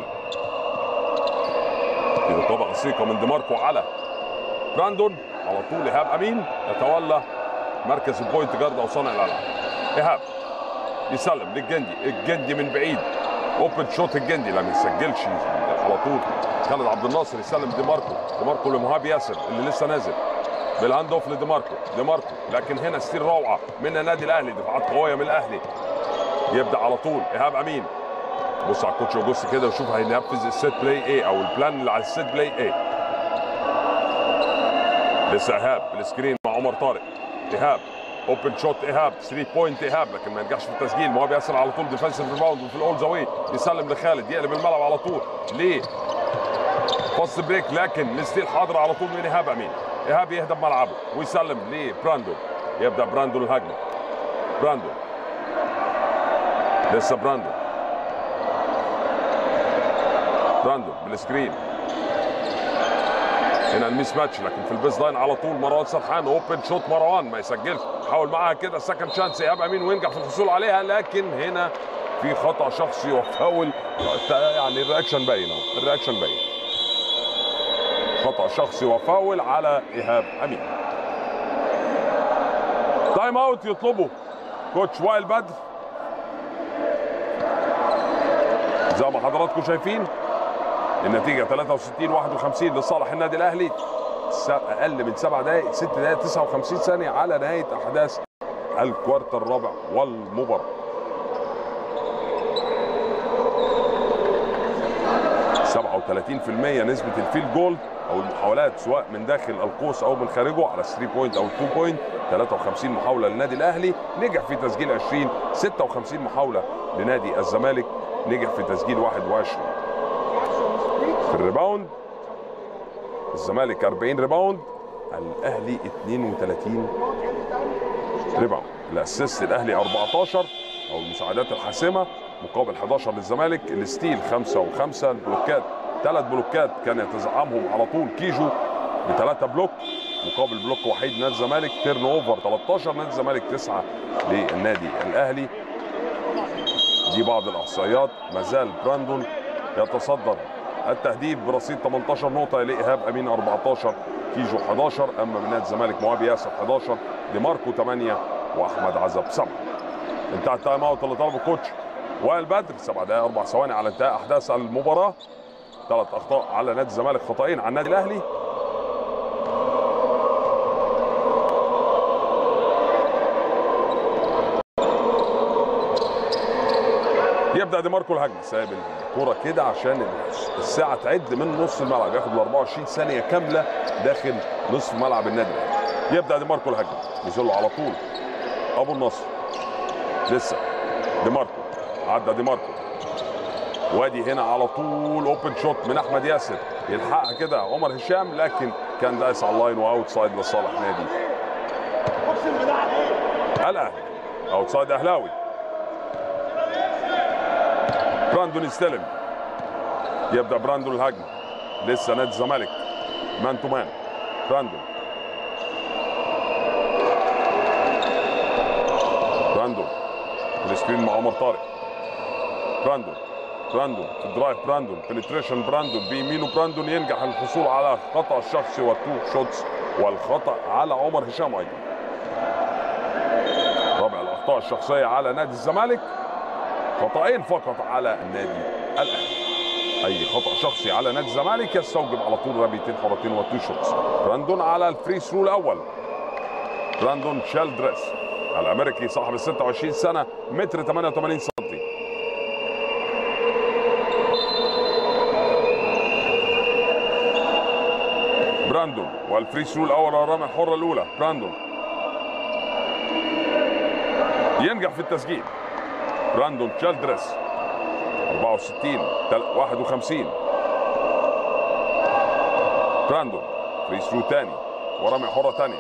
في رقابه وثيقه من دي ماركو على براندون. على طول ايهاب امين يتولى مركز البوينت جارد او صانع الالعاب. ايهاب يسلم للجندي، الجندي من بعيد اوبن شوت، الجندي لم يسجلش على طول. خالد عبد الناصر يسلم دي ماركو، دي ماركو لمهاب ياسر اللي لسه نازل بالهاند اوف لدي ماركو، دي ماركو لكن هنا ستيل روعه من النادي الاهلي، دفاعات قويه من الاهلي. يبدا على طول ايهاب امين. بص على الكوتش اوجوست كده وشوف هينفذ السيت بلاي ايه او البلان اللي على السيت بلاي ايه. لسه ايهاب بالسكرين مع عمر طارق، ايهاب اوبن شوت، ايهاب 3 بوينت ايهاب لكن ما ينجحش في التسجيل. مهاب ياسر على طول ديفensive ريباوند وفي الاول زاويه، يسلم لخالد يقلب الملعب على طول ليه فاست بريك لكن الستيل حاضر على طول من ايهاب امين. ايهاب يهدى بملعبه ويسلم لبراندون، يبدا براندون الهجمه. براندون لسه براندون بالسكرين. هنا الميس ماتش لكن في البيز لاين على طول مروان سرحان، اوبن شوت مروان ما يسجلش، حاول معاها كده سكند شانس ايهاب امين وينجح في الحصول عليها لكن هنا في خطا شخصي وفاول. يعني الرياكشن باين، الرياكشن باين، خطا شخصي وفاول على ايهاب امين. تايم اوت يطلبه كوتش وائل بدر. زي ما حضراتكم شايفين النتيجه 63 51 لصالح النادي الاهلي. اقل من 7 دقائق، 6 دقائق 59 ثانيه على نهايه احداث الكوارتر الرابع والمباراه. 37% نسبه الفيلد جول او المحاولات سواء من داخل القوس او من خارجه على 3 بوينت او 2 بوينت. 53 محاوله للنادي الاهلي، نجح في تسجيل 20. 56 محاوله لنادي الزمالك، نجح في تسجيل 21. في الريباوند الزمالك 40 ريباوند، الاهلي 32 ريباوند. الاسيست الاهلي 14 او المساعدات الحاسمه مقابل 11 للزمالك. الستيل 5 و5. البلوكات 3 بلوكات كان يتزعمهم على طول كيجو ب3 بلوك مقابل بلوك وحيد نادي الزمالك. تيرن اوفر 13 نادي الزمالك، 9 للنادي الاهلي. دي بعض الاحصائيات. ما زال براندون يتصدر التهديف برصيد 18 نقطه، لايهاب امين 14، كيجو 11. اما من نادي الزمالك مهاب ياسر 11، دي ماركو 8 واحمد عزب 7. انتهى التايم اوت اللي طلبه الكوتش وائل بدر. 7 دقائق 4 ثواني على انتهاء احداث المباراه. 3 اخطاء على نادي الزمالك، خطأين على النادي الاهلي. يبدا دي ماركو الهجمه، سايب الكوره كده عشان الساعه تعد من نص الملعب، ياخد ال 24 ثانيه كامله داخل نصف ملعب النادي الاهلي. يبدا دي ماركو الهجمه، ينزل له على طول ابو النصر. لسه دي ماركو، عدى دي ماركو، وادي هنا على طول اوبن شوت من احمد ياسر، يلحقها كده عمر هشام، لكن كان دايس على اللاين واوت سايد لصالح نادي الاهلي. اوت سايد اهلاوي. براندون يستلم، يبدا براندون الهجمه. لسه نادي الزمالك مان تو مان. براندون السكرين مع عمر طارق. براندون في الدرايف. براندون بنتريشن. براندون بيمينه. براندون ينجح الحصول على خطا الشخصي والتو شوتس، والخطا على عمر هشام ايضا. رابع الاخطاء الشخصيه على نادي الزمالك، خطأين فقط على النادي الاهلي. اي خطأ شخصي على نادي الزمالك يستوجب على طول رميتين حرتين وتو شوتس. براندون على الفري ثرو الاول. براندون شيلدرس الامريكي صاحب ال 26 سنه، متر 88 سم. براندون والفري ثرو الاول والرميه الحره الاولى. براندون ينجح في التسجيل. براندون شيلدرس 64 51. براندون فري ثرو ثاني ورميه حره ثانيه،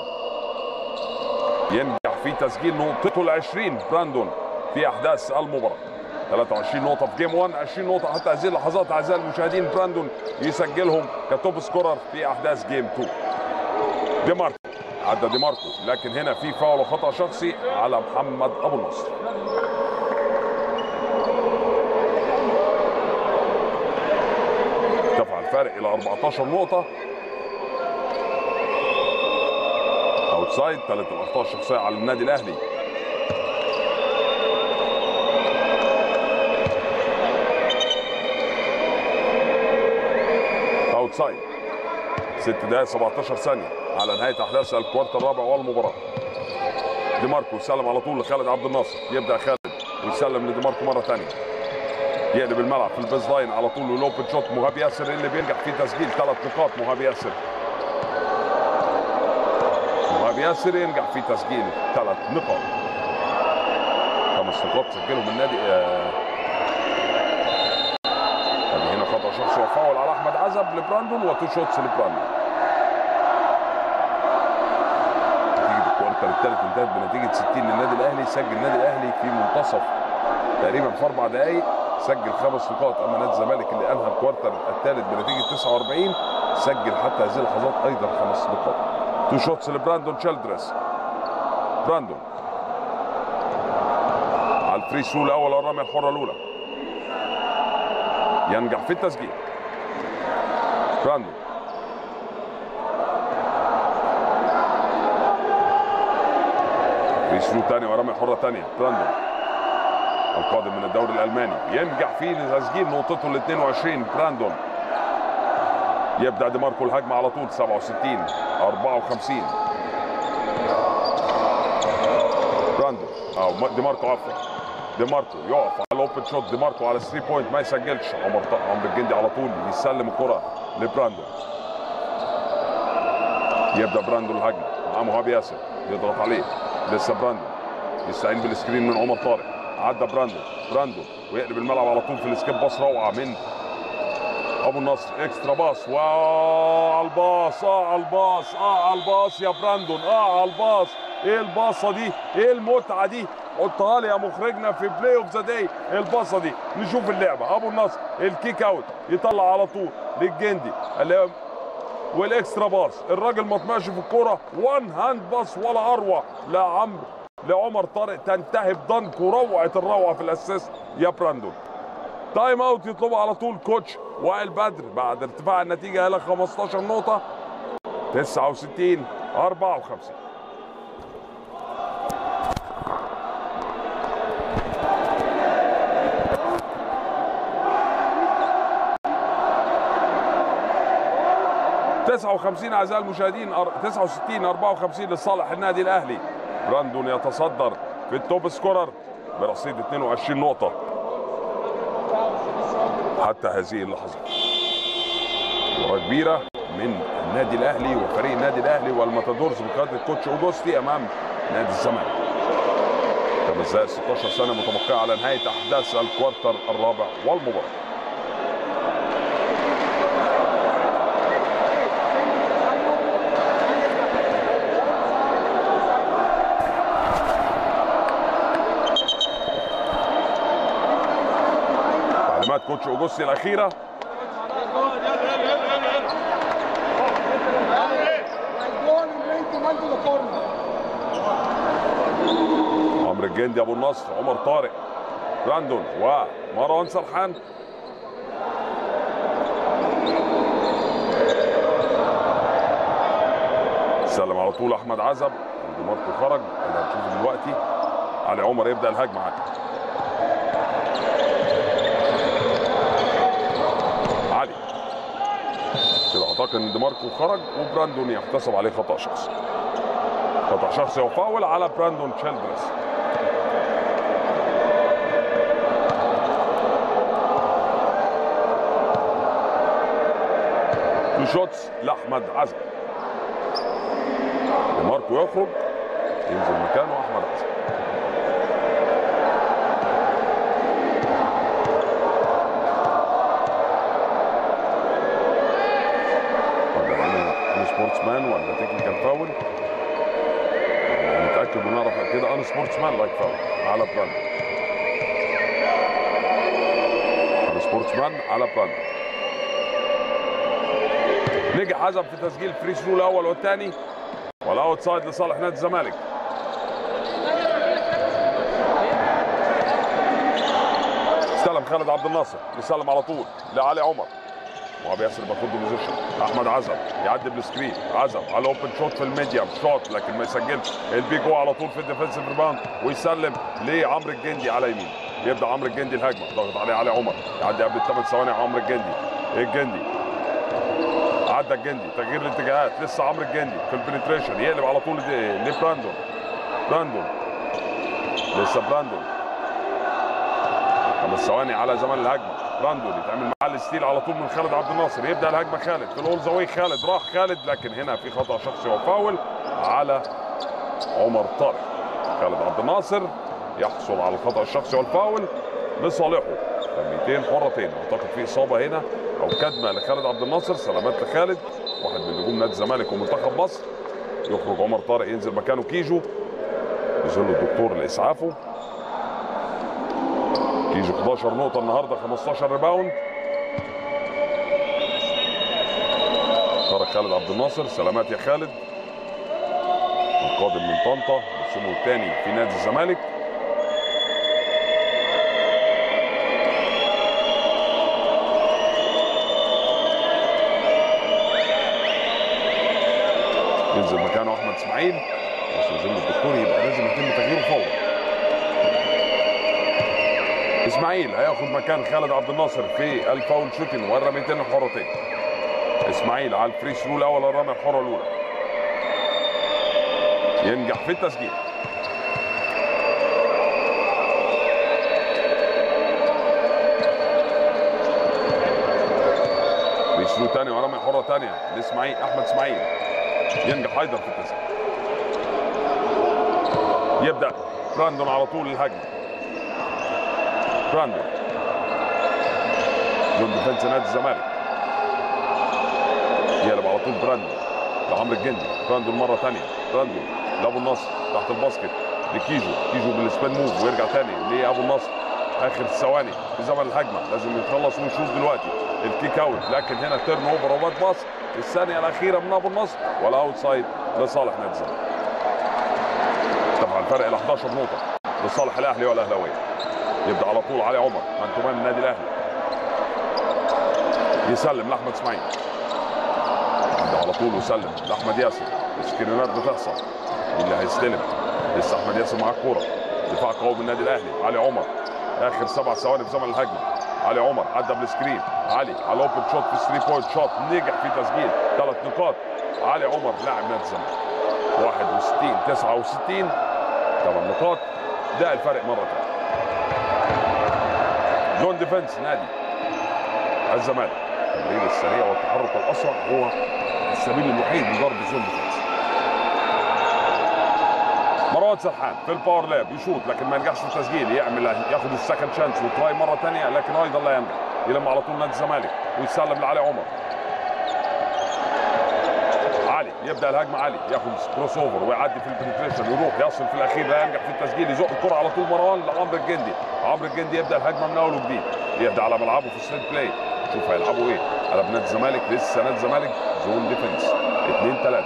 ينجح في تسجيل نقطته ال20. براندون في احداث المباراه 23 نقطه في جيم 1، 20 نقطه حتى هذه اللحظات اعزائي المشاهدين. براندون يسجلهم كتوب سكورر في احداث جيم 2. دي ماركو، عدى دي ماركو، لكن هنا في فاول وخطا شخصي على محمد ابو النصر. ارتفع الفارق الى 14 نقطه. اوتسايد. 3 الاخطاء الشخصيه على النادي الاهلي. اوتسايد. 6 دقائق 17 ثانيه على نهايه احداث الكوارتر الرابع والمباراه. دي ماركو سلم على طول لخالد عبد الناصر. يبدا خالد ويسلم لدي ماركو مره ثانيه، يقلب الملعب في البيز لاين على طول والاوبن شوت. مهاب ياسر اللي بينجح في تسجيل 3 نقاط. مهاب ياسر ينجح في تسجيل 3 نقاط. 5 نقاط سجلهم النادي. هنا خطا شخصي وفاول على احمد عزب لبراندون وتو شوتس لبراندون. نتيجه الكوارتر الثالث انتهت بنتيجه 60 للنادي الاهلي. سجل النادي الاهلي في منتصف تقريبا في 4 دقائق سجل 5 نقاط. اما نادي الزمالك اللي انهى الكوارتر الثالث بنتيجه 49 سجل حتى هذه اللحظات ايضا 5 نقاط. تو شوتس لبراندون شيلدرس. براندون على الفري ثرو الاول والرميه الحره الاولى، ينجح في التسجيل. براندون فري ثرو ثاني ورميه حره ثانيه. براندون القادم من الدوري الالماني ينجح في تسجيل نقطته ال 22. براندون يبدا دي ماركو الهجمه على طول. 67 54. براندو او دي ماركو عفوا. دي ماركو يقف على الاوبن شوت. دي ماركو على 3 بوينت ما يسجلش. عمرو الجندي على طول يسلم الكره لبراندو. يبدا براندو الهجمه مع مهاب ياسر يضغط عليه. لسه براندو يستعين بالسكرين من عمر طارق. عدى براندو ويقلب الملعب على طول في السكيب. باص روعه من ابو النصر. اكسترا باص وعلى الباص على الباص يا براندون. على الباص. ايه الباصه دي؟ ايه المتعه دي؟ حطها لي يا مخرجنا في بلاي اوف ذا داي. الباصه دي نشوف اللعبه. ابو النصر الكيك اوت يطلع على طول للجندي والاكسترا باص. الراجل ما طمعش في الكوره. وان هاند باص ولا اروع لعمر طارق. تنتهي بدنك وروعه الروعه في الاسيست يا براندون. تايم اوت يطلبه على طول كوتش وائل بدر بعد ارتفاع النتيجه الى 15 نقطه. 69 54. اعزائي المشاهدين. 69 54 لصالح النادي الاهلي. براندون يتصدر في التوب سكورر برصيد 22 نقطه حتى هذه اللحظه. مباراه كبيره من النادي الاهلي وفريق النادي الاهلي والماتادورز بقياده الكوتش اوجوستي امام نادي الزمالك. 5 دقائق 16 ثانيه متبقيه على نهايه احداث الكوارتر الرابع والمباراه. تعليمات كوتش اوجوستي الاخيره. عمرو الجندي ابو النصر عمر طارق براندون ومروان سرحان. سلم على طول احمد عزب. دي ماركو خرج اللي هنشوفه دلوقتي. علي عمر يبدا الهجمه علي كده. اعتقد ان دي ماركو خرج وبراندون يحتسب عليه خطا شخصي. خطا شخصي وفاول على براندون تشيلدرز. شوتس لاحمد عزب. ماركو يخرج ينزل مكانه احمد عزب. هنا سبورتس مان ولا تكنيكال فاول؟ نتاكد ونعرف كده. انا سبورتس مان لايك فاول على براندون. انا سبورتس مان على براندون. نجح عزب في تسجيل فري ثرو الاول والثاني والاوت سايد لصالح نادي الزمالك. استلم خالد عبد الناصر يسلم على طول لعلي عمر. وهو بياسر باخد بوزيشن. احمد عزب يعدي بالسكرين. عزب على اوبن شوت في الميديم شوت لكن ما يسجلش. البيك هو على طول في الديفنسيف ريباوند ويسلم لعمرو الجندي على يمين. يبدا عمرو الجندي الهجمه. ضغط عليه علي عمر. يعدي قبل ال8 ثواني عمرو الجندي. عدى الجندي. تغيير الاتجاهات. لسه عمرو الجندي في البنتريشن. يقلب على طول لبراندون. لسه براندون. 5 ثواني على زمن الهجمه. براندون يتعمل معاه الستيل على طول من خالد عبد الناصر. يبدا الهجمه خالد في الاول زاويه. خالد لكن هنا في خطا شخصي وفاول على عمر طارق. خالد عبد الناصر يحصل على الخطا الشخصي والفاول لصالحه. تمريرتين حرتين. اعتقد في اصابه هنا او كدمه لخالد عبد الناصر. سلامات لخالد واحد من نجوم نادي الزمالك ومنتخب مصر. يخرج عمر طارق ينزل مكانه كيجو. ينزل له الدكتور لاسعافه. كيجو 11 نقطه النهارده 15 ريباوند. خرج خالد عبد الناصر. سلامات يا خالد. القادم من طنطا بسمه الثاني في نادي الزمالك. ينزل مكانه احمد اسماعيل. بس ينزل الدكتور يبقى لازم يتم تغييره فورا. اسماعيل هياخد مكان خالد عبد الناصر في الفاول شوتنج والرميتين الحرتين. اسماعيل على الفري ثرو الاول، الرميه الحره الاولى، ينجح في التسجيل. فري ثرو ثاني ورميه حره ثانيه لاسماعيل، احمد اسماعيل، ينجح ايضا في التسجيل. يبدا براندون على طول الهجمه. براندون زون ديفنس نادي الزمالك، يقلب على طول براندون لعمرو الجندي. براندون مره ثانيه، براندون لابو النصر تحت الباسكت لكيجو، كيجو بالسبين موف ويرجع ثاني لابو النصر. اخر الثواني في زمن الهجمه، لازم يخلص ويشوف دلوقتي الكيك اوت، لكن هنا تيرن اوفر وباد باص الثانيه الاخيره من ابو النصر ولا اوت سايد لصالح نادي الزمالك. طبعا الفرق الى 11 نقطه لصالح الاهلي والاهلاويه. يبدا على طول علي عمر من تمان النادي الاهلي، يسلم لاحمد اسماعيل، يبدا على طول ويسلم لاحمد ياسر. السكرينات بتحصل، اللي هيستلم لسه احمد ياسر معاه الكوره. دفاع قوي من النادي الاهلي. علي عمر اخر 7 ثواني في زمن الهجمه. علي عمر عدى بالسكرين، علي على اوبن شوت في 3 بوينت شوت، نجح في تسجيل 3 نقاط. علي عمر لاعب نادي الزمالك 61 69 8 نقاط، ده الفرق مره ثانيه. زون ديفنس نادي الزمالك، التمرير السريع والتحرك الاسرع هو السبيل الوحيد لضرب الزون ديفنس. مروان سرحان في الباور لاب يشوط لكن ما ينجحش في التسجيل، ياخد السكند شانس وتراي مره ثانيه لكن ايضا لا ينجح. يلم على طول نادي الزمالك ويسلم لعلي عمر. علي يبدا الهجمه، علي ياخد كروس اوفر ويعدي في البنتريشن ويروح يصل في الاخير لا ينجح في التسجيل، يزق الكره على طول مروان لعمرو الجندي. عمرو الجندي يبدا الهجمه من اول وجديد، يهدى على ملعبه في السيت بلاي. شوف هيلعبوا ايه على نادي الزمالك، لسه نادي الزمالك زون ديفنس 2 3.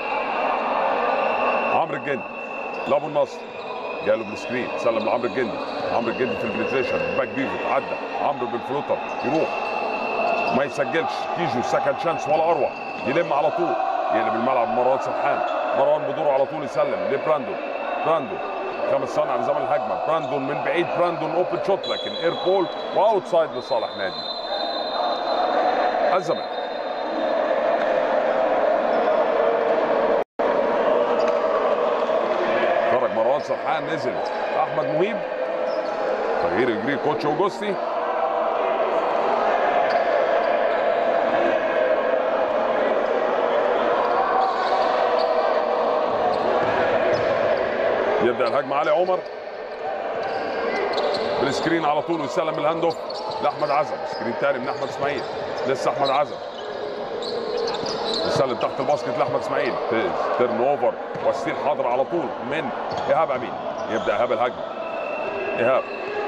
عمرو الجندي لابو النصر جاله بالسكرين، سلم لعمرو الجندي. عمرو الجندي في البنتريشن باك بيفوت، عدى عمرو بالفلوتر يروح ما يسجلش. كيجو سكند شانس ولا اروع، يلم على طول يقلب الملعب. مروان سرحان، مروان بدوره على طول يسلم لبراندون. براندون 5 ثواني على زمن الهجمه. براندون من بعيد، براندون اوبن شوت لكن اير بول واوت سايد لصالح نادي الزمالك. خرج مروان سرحان، نزل احمد مهيب. تغيير يجري كوتش اوجوستي. يبدا الهجمه علي عمر بالسكرين على طول ويسلم الهاند اوف لاحمد عزب. سكرين ثاني من احمد اسماعيل، لسه احمد عزب يسلم تحت الباسكت لاحمد اسماعيل. تيرن اوفر وستيل حاضر على طول من ايهاب امين. يبدا ايهاب الهجمه، ايهاب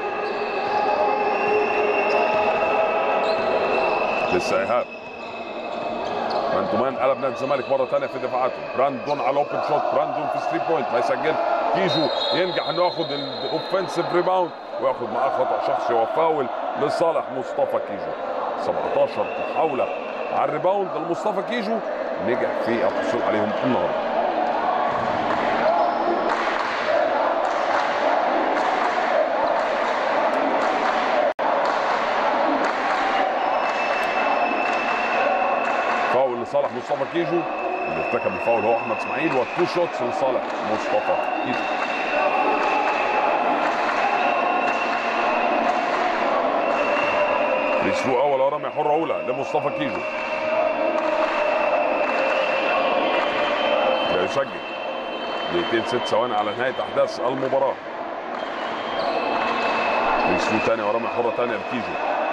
لسه ايهاب مان تو مان، قلب نادي الزمالك مره ثانيه في دفاعاته. براندون على اوبن شوت، براندون في 3 بوينت ما يسجلش. كيجو ينجح انه ياخد الاوفنسيف ريباوند وياخد معاه خطا شخصي وفاول لصالح مصطفى كيجو. 17 محاوله على الريباوند لمصطفى كيجو، نجح في الحصول عليهم النهارده. فاول لصالح مصطفى كيجو، اللي ارتكب الفاول هو احمد اسماعيل، والتو شوتس لصالح مصطفى كيجو. فري اول ورميه حره اولى لمصطفى كيجو، لا يسجل. 2 6 ثواني على نهايه احداث المباراه. فري ثاني ورميه حره ثانيه لكيجو.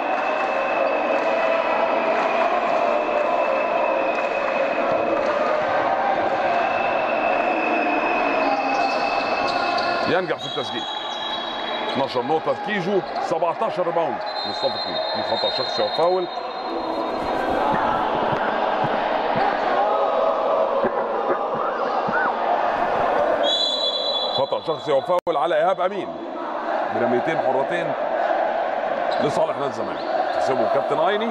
ينجح في التسجيل. 12 نقطة كيجو، 17 ريباوند مصطفى كيجو. في خطأ شخصي وفاول. خطأ شخصي وفاول على ايهاب امين برميتين حرتين لصالح نادي الزمالك. تحسبه كابتن ايني.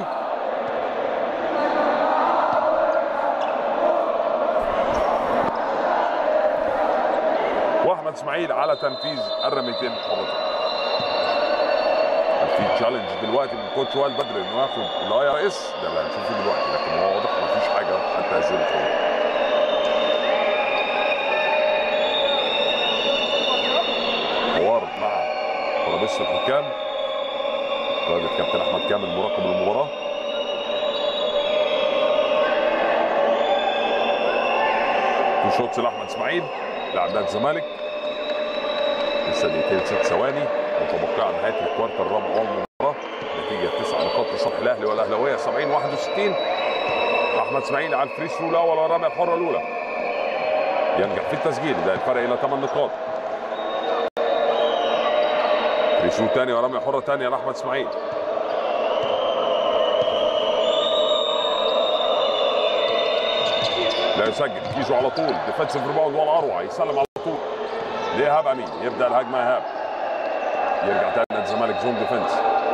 واحمد اسماعيل على تنفيذ الرميتين الحرتين. في تشالنج دلوقتي من كوتش وائل بدر انه ياخد الاي ار اس، ده اللي هنشوفه دلوقتي، لكن هو واضح ما فيش حاجه حتى هذه اللحظه. حوار مع ترابيزه الحكام قائد كابتن احمد كامل مراقب المباراه. في شوط لاحمد اسماعيل لاعب نادي الزمالك. لسه دقيقتين 6 ثواني متبقيه على نهايه الكوارتر الرابع والمباراه. نتيجه 9 نقاط لصالح الاهلي والاهلاويه 70-61. احمد اسماعيل على الفري ثرو الاول والرميه الحره الاولى. ينجح في التسجيل ده الفرق الى 8 نقاط. فري ثرو ثاني ورميه حره ثانيه لاحمد اسماعيل. لا يسجل. كيجو على طول ديفensive ريباوند والاروع يسلم على طول لإيهاب امين. يبدا الهجمه ايهاب. يرجع تاني نادي الزمالك زون ديفنس.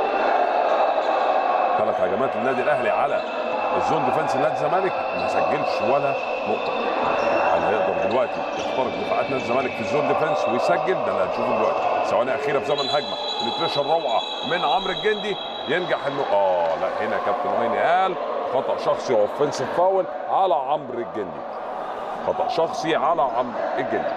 3 هجمات للنادي الاهلي على الزون ديفنس لنادي الزمالك ما سجلش ولا نقطه. هل هيقدر دلوقتي يخترق دفاعات نادي الزمالك في الزون ديفنس ويسجل؟ ده اللي هنشوفه دلوقتي. ثواني اخيره في زمن الهجمه. البريشر روعه من عمرو الجندي. ينجح انه لا هنا كابتن عيني قال خطا شخصي اوفنسيف فاول على عمرو الجندي. خطا شخصي على عمرو الجندي.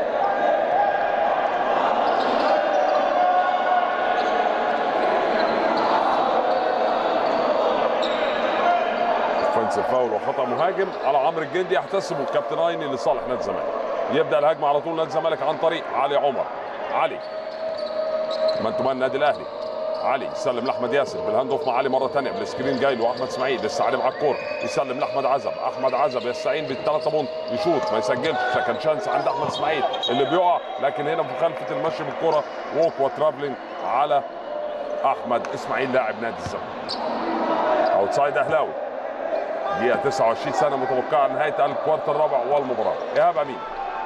اوفنسيف فاول وخطا مهاجم على عمرو الجندي يحتسبه الكابتن عيني لصالح نادي الزمالك. يبدا الهجمه على طول نادي الزمالك عن طريق علي عمر. علي من تمان النادي الاهلي. علي يسلم لاحمد ياسر بالهاند اوف مع علي مره ثانيه بالسكرين جاي له احمد اسماعيل. لسه علي مع الكوره يسلم لاحمد عزب. احمد عزب يستعين بالثلاثه بونت يشوط ما يسجلش. سكند شانس عند احمد اسماعيل اللي بيقع لكن هنا مخالفه المشي بالكوره ووك وترافلينج على احمد اسماعيل لاعب نادي الزمالك. اوتسايد اهلاوي. دقيقه 29 سنه متوقعه على نهايه الكوارتر الرابع والمباراه. ايهاب امين.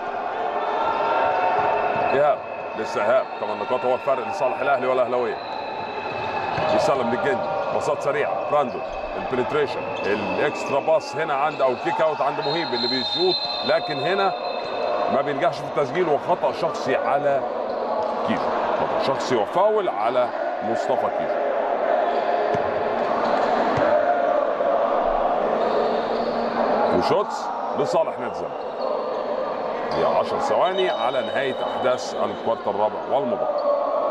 ايهاب لسه ايهاب 8 نقاط هو الفرق لصالح الاهلي والاهلاويه. يسلم للجندي باصات سريعه. براندو البنتريشن الاكسترا باس هنا عند او الكيك اوت عند مهيب اللي بيشوط لكن هنا ما بينجحش في التسجيل وخطا شخصي على كيجو. خطا شخصي وفاول على مصطفى كيجو. وشوتس لصالح نادي الزمالك. هي 10 ثواني على نهايه احداث الكوارتر الرابع والمباراه.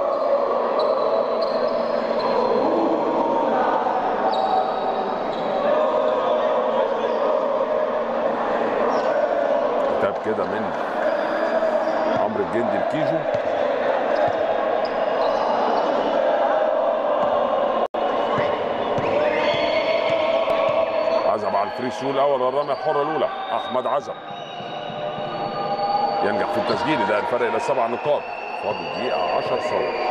كتاب كده من عمرو الجندي الكيجو. عزب على الفري ثرو الاول والرميه الحره الاولى. احمد عزب ينجح في التسجيل ده الفرق الى 7 نقاط. فاضل دقيقه 10 ثواني.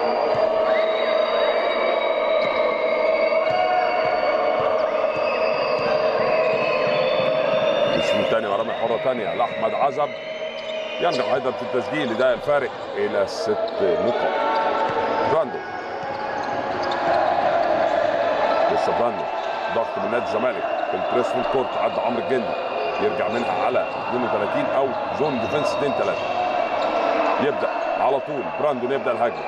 الشوط الثاني ورميه حره ثانيه لاحمد عزب ينجح ايضا في التسجيل ده الفارق الى 6 نقاط. براندو لسه براندو ضغط من نادي الزمالك في البريس فول كورت عدى عمرو الجندي يرجع منها على 32 او زون ديفنس 2-3. يبدا على طول براندون يبدا الهجمه.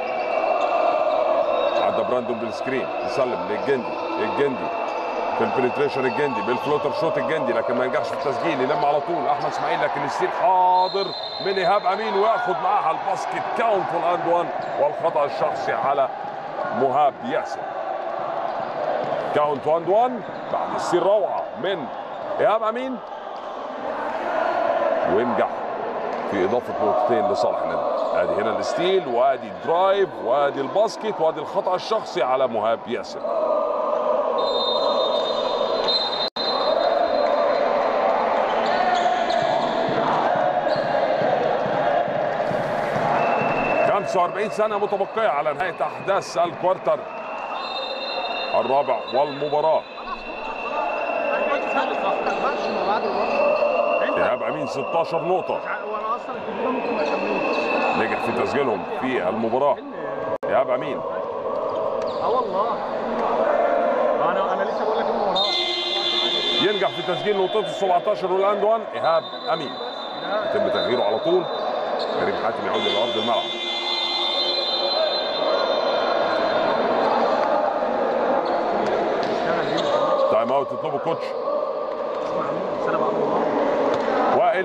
عدى براندون بالسكرين يسلم للجندي. الجندي في البنتريشن الجندي بالفلوتر شوت الجندي لكن ما ينجحش في التسجيل. يلم على طول احمد اسماعيل لكن الستيل حاضر من ايهاب امين وياخد معاها الباسكت كاونت والاند 1 والخطا الشخصي على مهاب ياسر. كاونت 1-1 بعد السير روعه من ايهاب امين وينجح في اضافه نقطتين لصالح النادي. ادي هنا الستيل وادي الدرايف وادي الباسكت وادي الخطا الشخصي على مهاب ياسر. خمسة 45 سنه متبقيه على نهايه احداث الكوارتر الرابع والمباراه. ايهاب امين 16 نقطه نجح في تسجيلهم في المباراه. ايهاب امين والله انا لسه بقول لك المباراه ينجح في تسجيل نقطته 17 والاند 1. ايهاب امين يتم تغييره على طول. كريم حاتم يعود الى ارض الملعب. تايم اوت تطلبه كوتش سنه بقى وائل.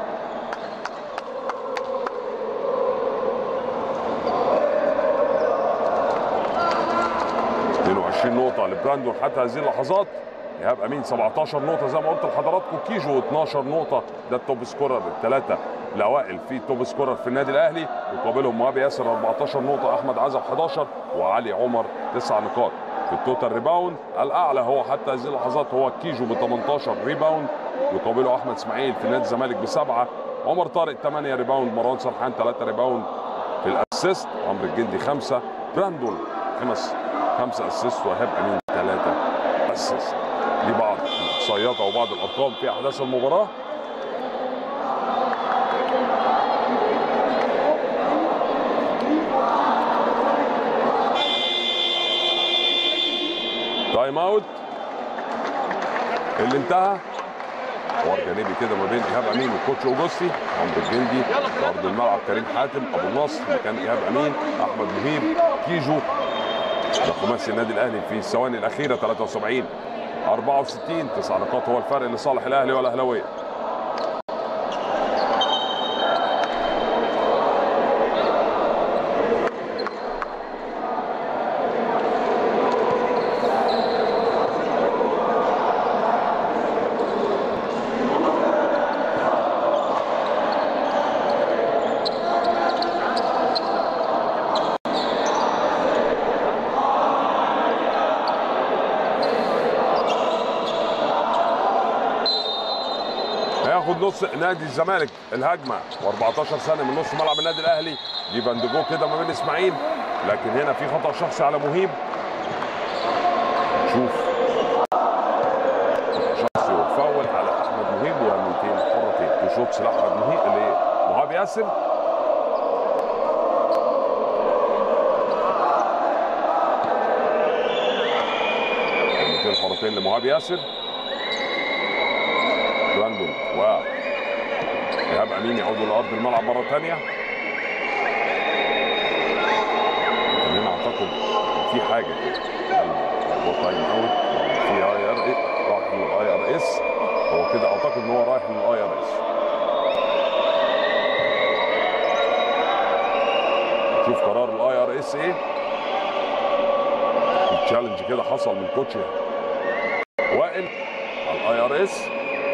نقطة لبراندون حتى هذه اللحظات. إيهاب أمين 17 نقطة زي ما قلت لحضراتكم. كيجو 12 نقطة، ده التوب سكورر. الثلاثة الأوائل في توب سكورر في النادي الأهلي، يقابلهم مهاب ياسر 14 نقطة، أحمد عزب 11 وعلي عمر 9 نقاط. في التوتال ريباوند الأعلى هو حتى هذه اللحظات هو كيجو ب 18 ريباوند، يقابله أحمد إسماعيل في نادي الزمالك ب7، عمر طارق 8 ريباوند، مروان سرحان 3 ريباوند. في الأسيست عمرو الجندي 5، براندون 5 اسيست، وإيهاب أمين 3 اسيست. دي بعض الاحصائيات او بعض الارقام في احداث المباراه. تايم اوت اللي انتهى. حوار جانبي كده ما بين ايهاب امين والكوتش اوجوستي. عمرو الجندي في ارض الملعب، كريم حاتم، ابو النصر مكان ايهاب امين، احمد مهيب، كيجو. ده خماسي النادي الاهلي في الثواني الاخيره 73 64. 9 نقاط هو الفرق لصالح الاهلي والاهلاويه. هياخد نص نادي الزمالك الهجمه، و14 سنه من نص ملعب النادي الاهلي. دي باندجو كده ما بين اسماعيل، لكن هنا في خطا شخصي على مهيب. شوف شخصي وفاول على احمد مهيب، ورميتين حرتين. تو شوتس لاحمد مهيب لمهاب ياسر. رميتين حرتين لمهاب ياسر. براندون وإيهاب أمين يعودوا لأرض الملعب مرة ثانية. هنا أعتقد في حاجة كده، هو تايم أوت في اي ار اي، راح للاي ار اس. هو كده أعتقد إن هو رايح للاي ار اس. نشوف قرار الاي ار اس إيه. التشالنج كده حصل من كوتش وائل على الاي ار اس.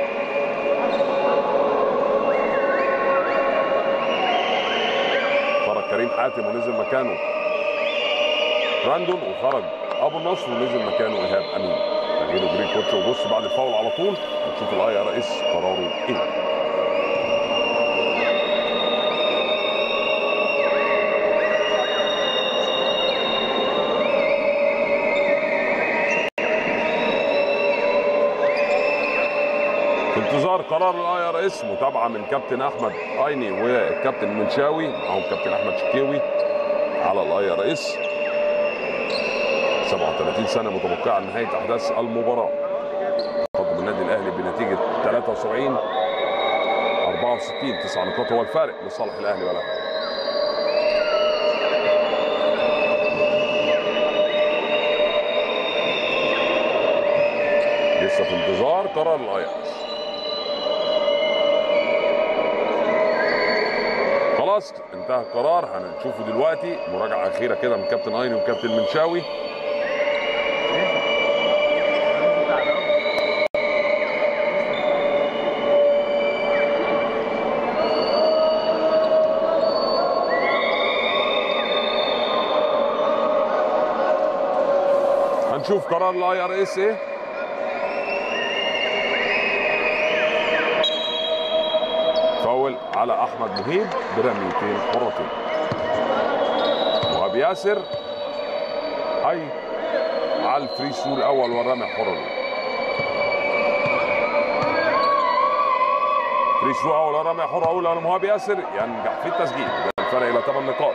كريم حاتم ونزل مكانه براندون، وخرج ابو النصر ونزل مكانه ايهاب امين. تغيير جرين كوتش وبص بعد الفاول على طول. نشوف الاي ار اس قراره ايه. في انتظار قرار الاي ار اس، متابعه من كابتن احمد ايني والكابتن منشاوي، معاهم كابتن احمد شكاوي على الاي ار اس. 37 سنه متوقعه لنهايه احداث المباراه. تقدم النادي الاهلي بنتيجه 73 64. 9 نقاط هو الفارق لصالح الاهلي والاهلي. لسه في انتظار قرار الاي ار اس. خلاص انتهى القرار. هنشوفه دلوقتي مراجعه اخيره كده من كابتن ايني وكابتن منشاوي. هنشوف قرار الاي ار اس ايه. فاول على احمد مهيب برميتين حرتين. مهاب ياسر هاي على الفري ثرو الاول والرمي الحر. فري ثرو اول والرمي الحر اولى لمهاب ياسر، ينجح في التسجيل. ده الفرق الى 8 نقاط.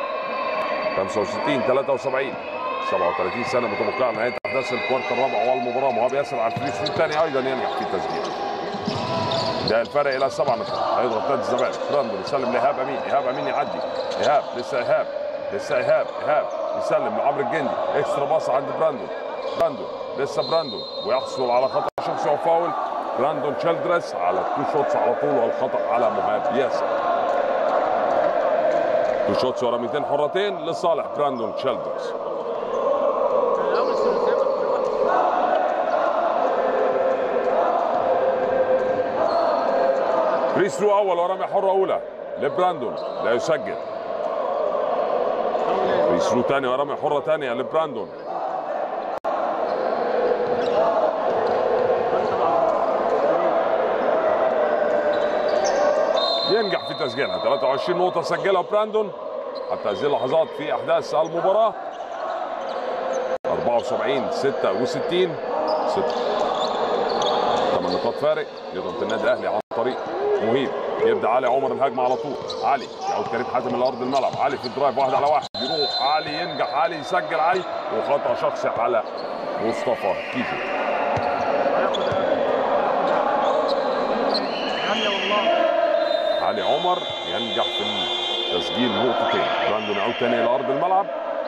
65 73. 37 سنه متوقعه نهايه احداث الكوارت الرابع والمباراه. مهاب ياسر على الفري ثرو الثاني ايضا ينجح في التسجيل. ده الفرق الى 7 نقاط. هيضغط نادي الزمالك. براندون يسلم لايهاب امين، ايهاب امين يعدي، ايهاب لسه ايهاب يسلم لعمرو الجندي. اكسترا باص عند براندون. لسه براندون ويحصل على خطأ شخصي وفاول. براندون تشيلدرز على 2 شوتس على طول، والخطأ على مهاب ياسر. 2 شوتس ورميتين حرتين لصالح براندون تشيلدرز. فري ثرو اول ورمي حره اولى لبراندون لا يسجل. فري ثرو ثاني ورمي حره ثانيه لبراندون. ينجح في تسجيلها. 23 نقطة سجلها براندون حتى هذه اللحظات في أحداث المباراة. 74 66 8 نقاط فارق. يضغط النادي الأهلي عن طريق مهيب. يبدأ علي عمر الهجمة على طول. علي يعود كريم حاتم إلى أرض الملعب. علي في الدرايف 1 على 1 يروح علي ينجح علي يسجل علي، وخطأ شخصي على مصطفى كيفي. علي عمر ينجح في تسجيل نقطتين. براندون يعود تاني الى ارض الملعب.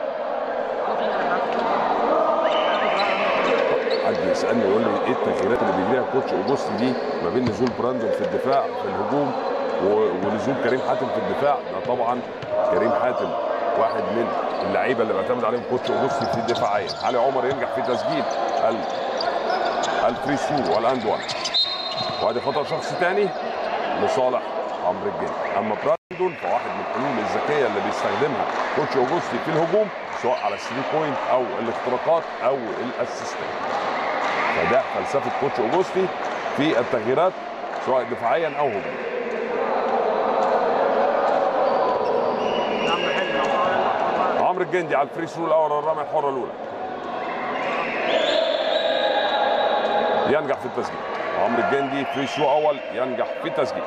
حد يسالني يقول لي ايه التغييرات اللي بيجريها الكوتش اوجوستي دي ما بين نزول براندون في الدفاع في الهجوم ونزول كريم حاتم في الدفاع؟ ده طبعا كريم حاتم واحد من اللعيبه اللي بيعتمد عليهم كوتش اوجوستي في الدفاعيه. علي عمر ينجح في تسجيل الفري ثرو والاند وان، وادي خطا شخصي ثاني لصالح عمرو الجندي. اما براندون فواحد من الحلول الذكيه اللي بيستخدمها كوتش اوجوستي في الهجوم، سواء على الثري بوينت او الاختراقات او الاسيستات. فده فلسفه كوتش اوجوستي في التغييرات سواء دفاعيا او هجوميا. عمرو الجندي على الفري ثرو الاول الرميه الحره الاولى. ينجح في التسجيل. عمرو الجندي فري ثرو اول ينجح في التسجيل.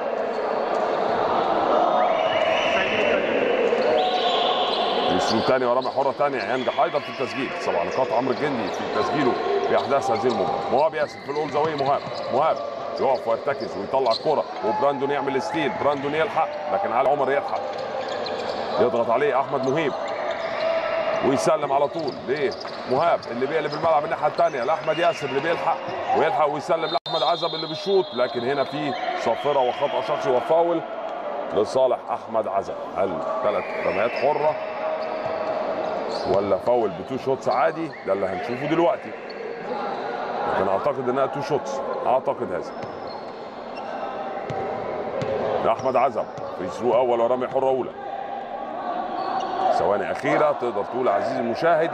فري ثرو ثاني ورمي حره ثانيه ينجح ايضا في التسجيل. 7 نقاط عمرو الجندي في تسجيله في احداث هذه المباراه. مهاب ياسر في الاول زاويه. مهاب يقف ويرتكز ويطلع الكره، وبراندون يعمل ستيل. براندون يلحق لكن علي عمر يلحق. يضغط عليه احمد مهيب ويسلم على طول لمهاب اللي بيقلب الملعب الناحيه الثانيه لاحمد ياسر اللي بيلحق ويسلم لاحمد عزب اللي بيشوط، لكن هنا في صافره وخطا شخصي وفاول لصالح احمد عزب. هل 3 رميات حره ولا فاول ب2 شوتس عادي؟ ده اللي هنشوفه دلوقتي، لكن اعتقد انها 2 شوتس. اعتقد هذا. احمد عزب فري ثرو اول ورمي حره اولى. ثواني اخيره تقدر تقول عزيزي المشاهد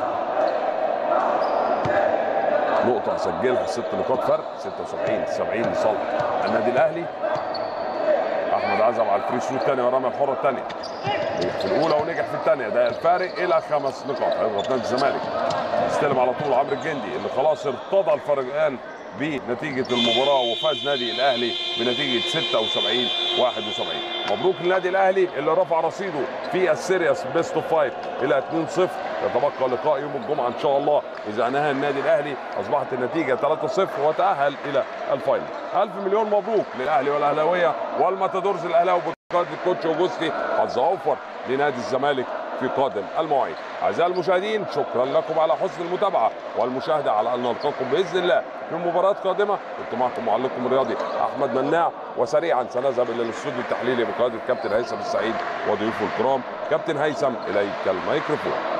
نقطه سجلها 6 نقاط فرق. 76 70 لصالح النادي الاهلي. احمد عزب على الفري ثرو الثاني ورمى الحره الثانيه. نجح في الاولى ونجح في الثانيه، ده الفارق الى 5 نقاط. هيضغط نادي الزمالك. يستلم على طول عمرو الجندي اللي خلاص ارتضى الفريقان بنتيجه المباراه، وفاز نادي الاهلي بنتيجه 76 71. مبروك للنادي الاهلي اللي رفع رصيده في السيريس بيست اوف 5 الى 2-0. يتبقى لقاء يوم الجمعه ان شاء الله. اذا نهى النادي الاهلي اصبحت النتيجه 3-0 وتاهل الى الفاينل. الف مليون مبروك للاهلي والاهلاويه والماتادورز الاهلاوي بقياده الكوتش اوجوستي. حظ اوفر لنادي الزمالك في قادم المواعيد. اعزائي المشاهدين شكرا لكم على حسن المتابعه والمشاهده، على ان نلقاكم باذن الله في مباراه قادمه. كنت معكم معلقكم الرياضي احمد مناع، وسريعا سنذهب الى الاستوديو التحليلي بقياده كابتن هيثم السعيد وضيوفه الكرام. كابتن هيثم اليك الميكروفون.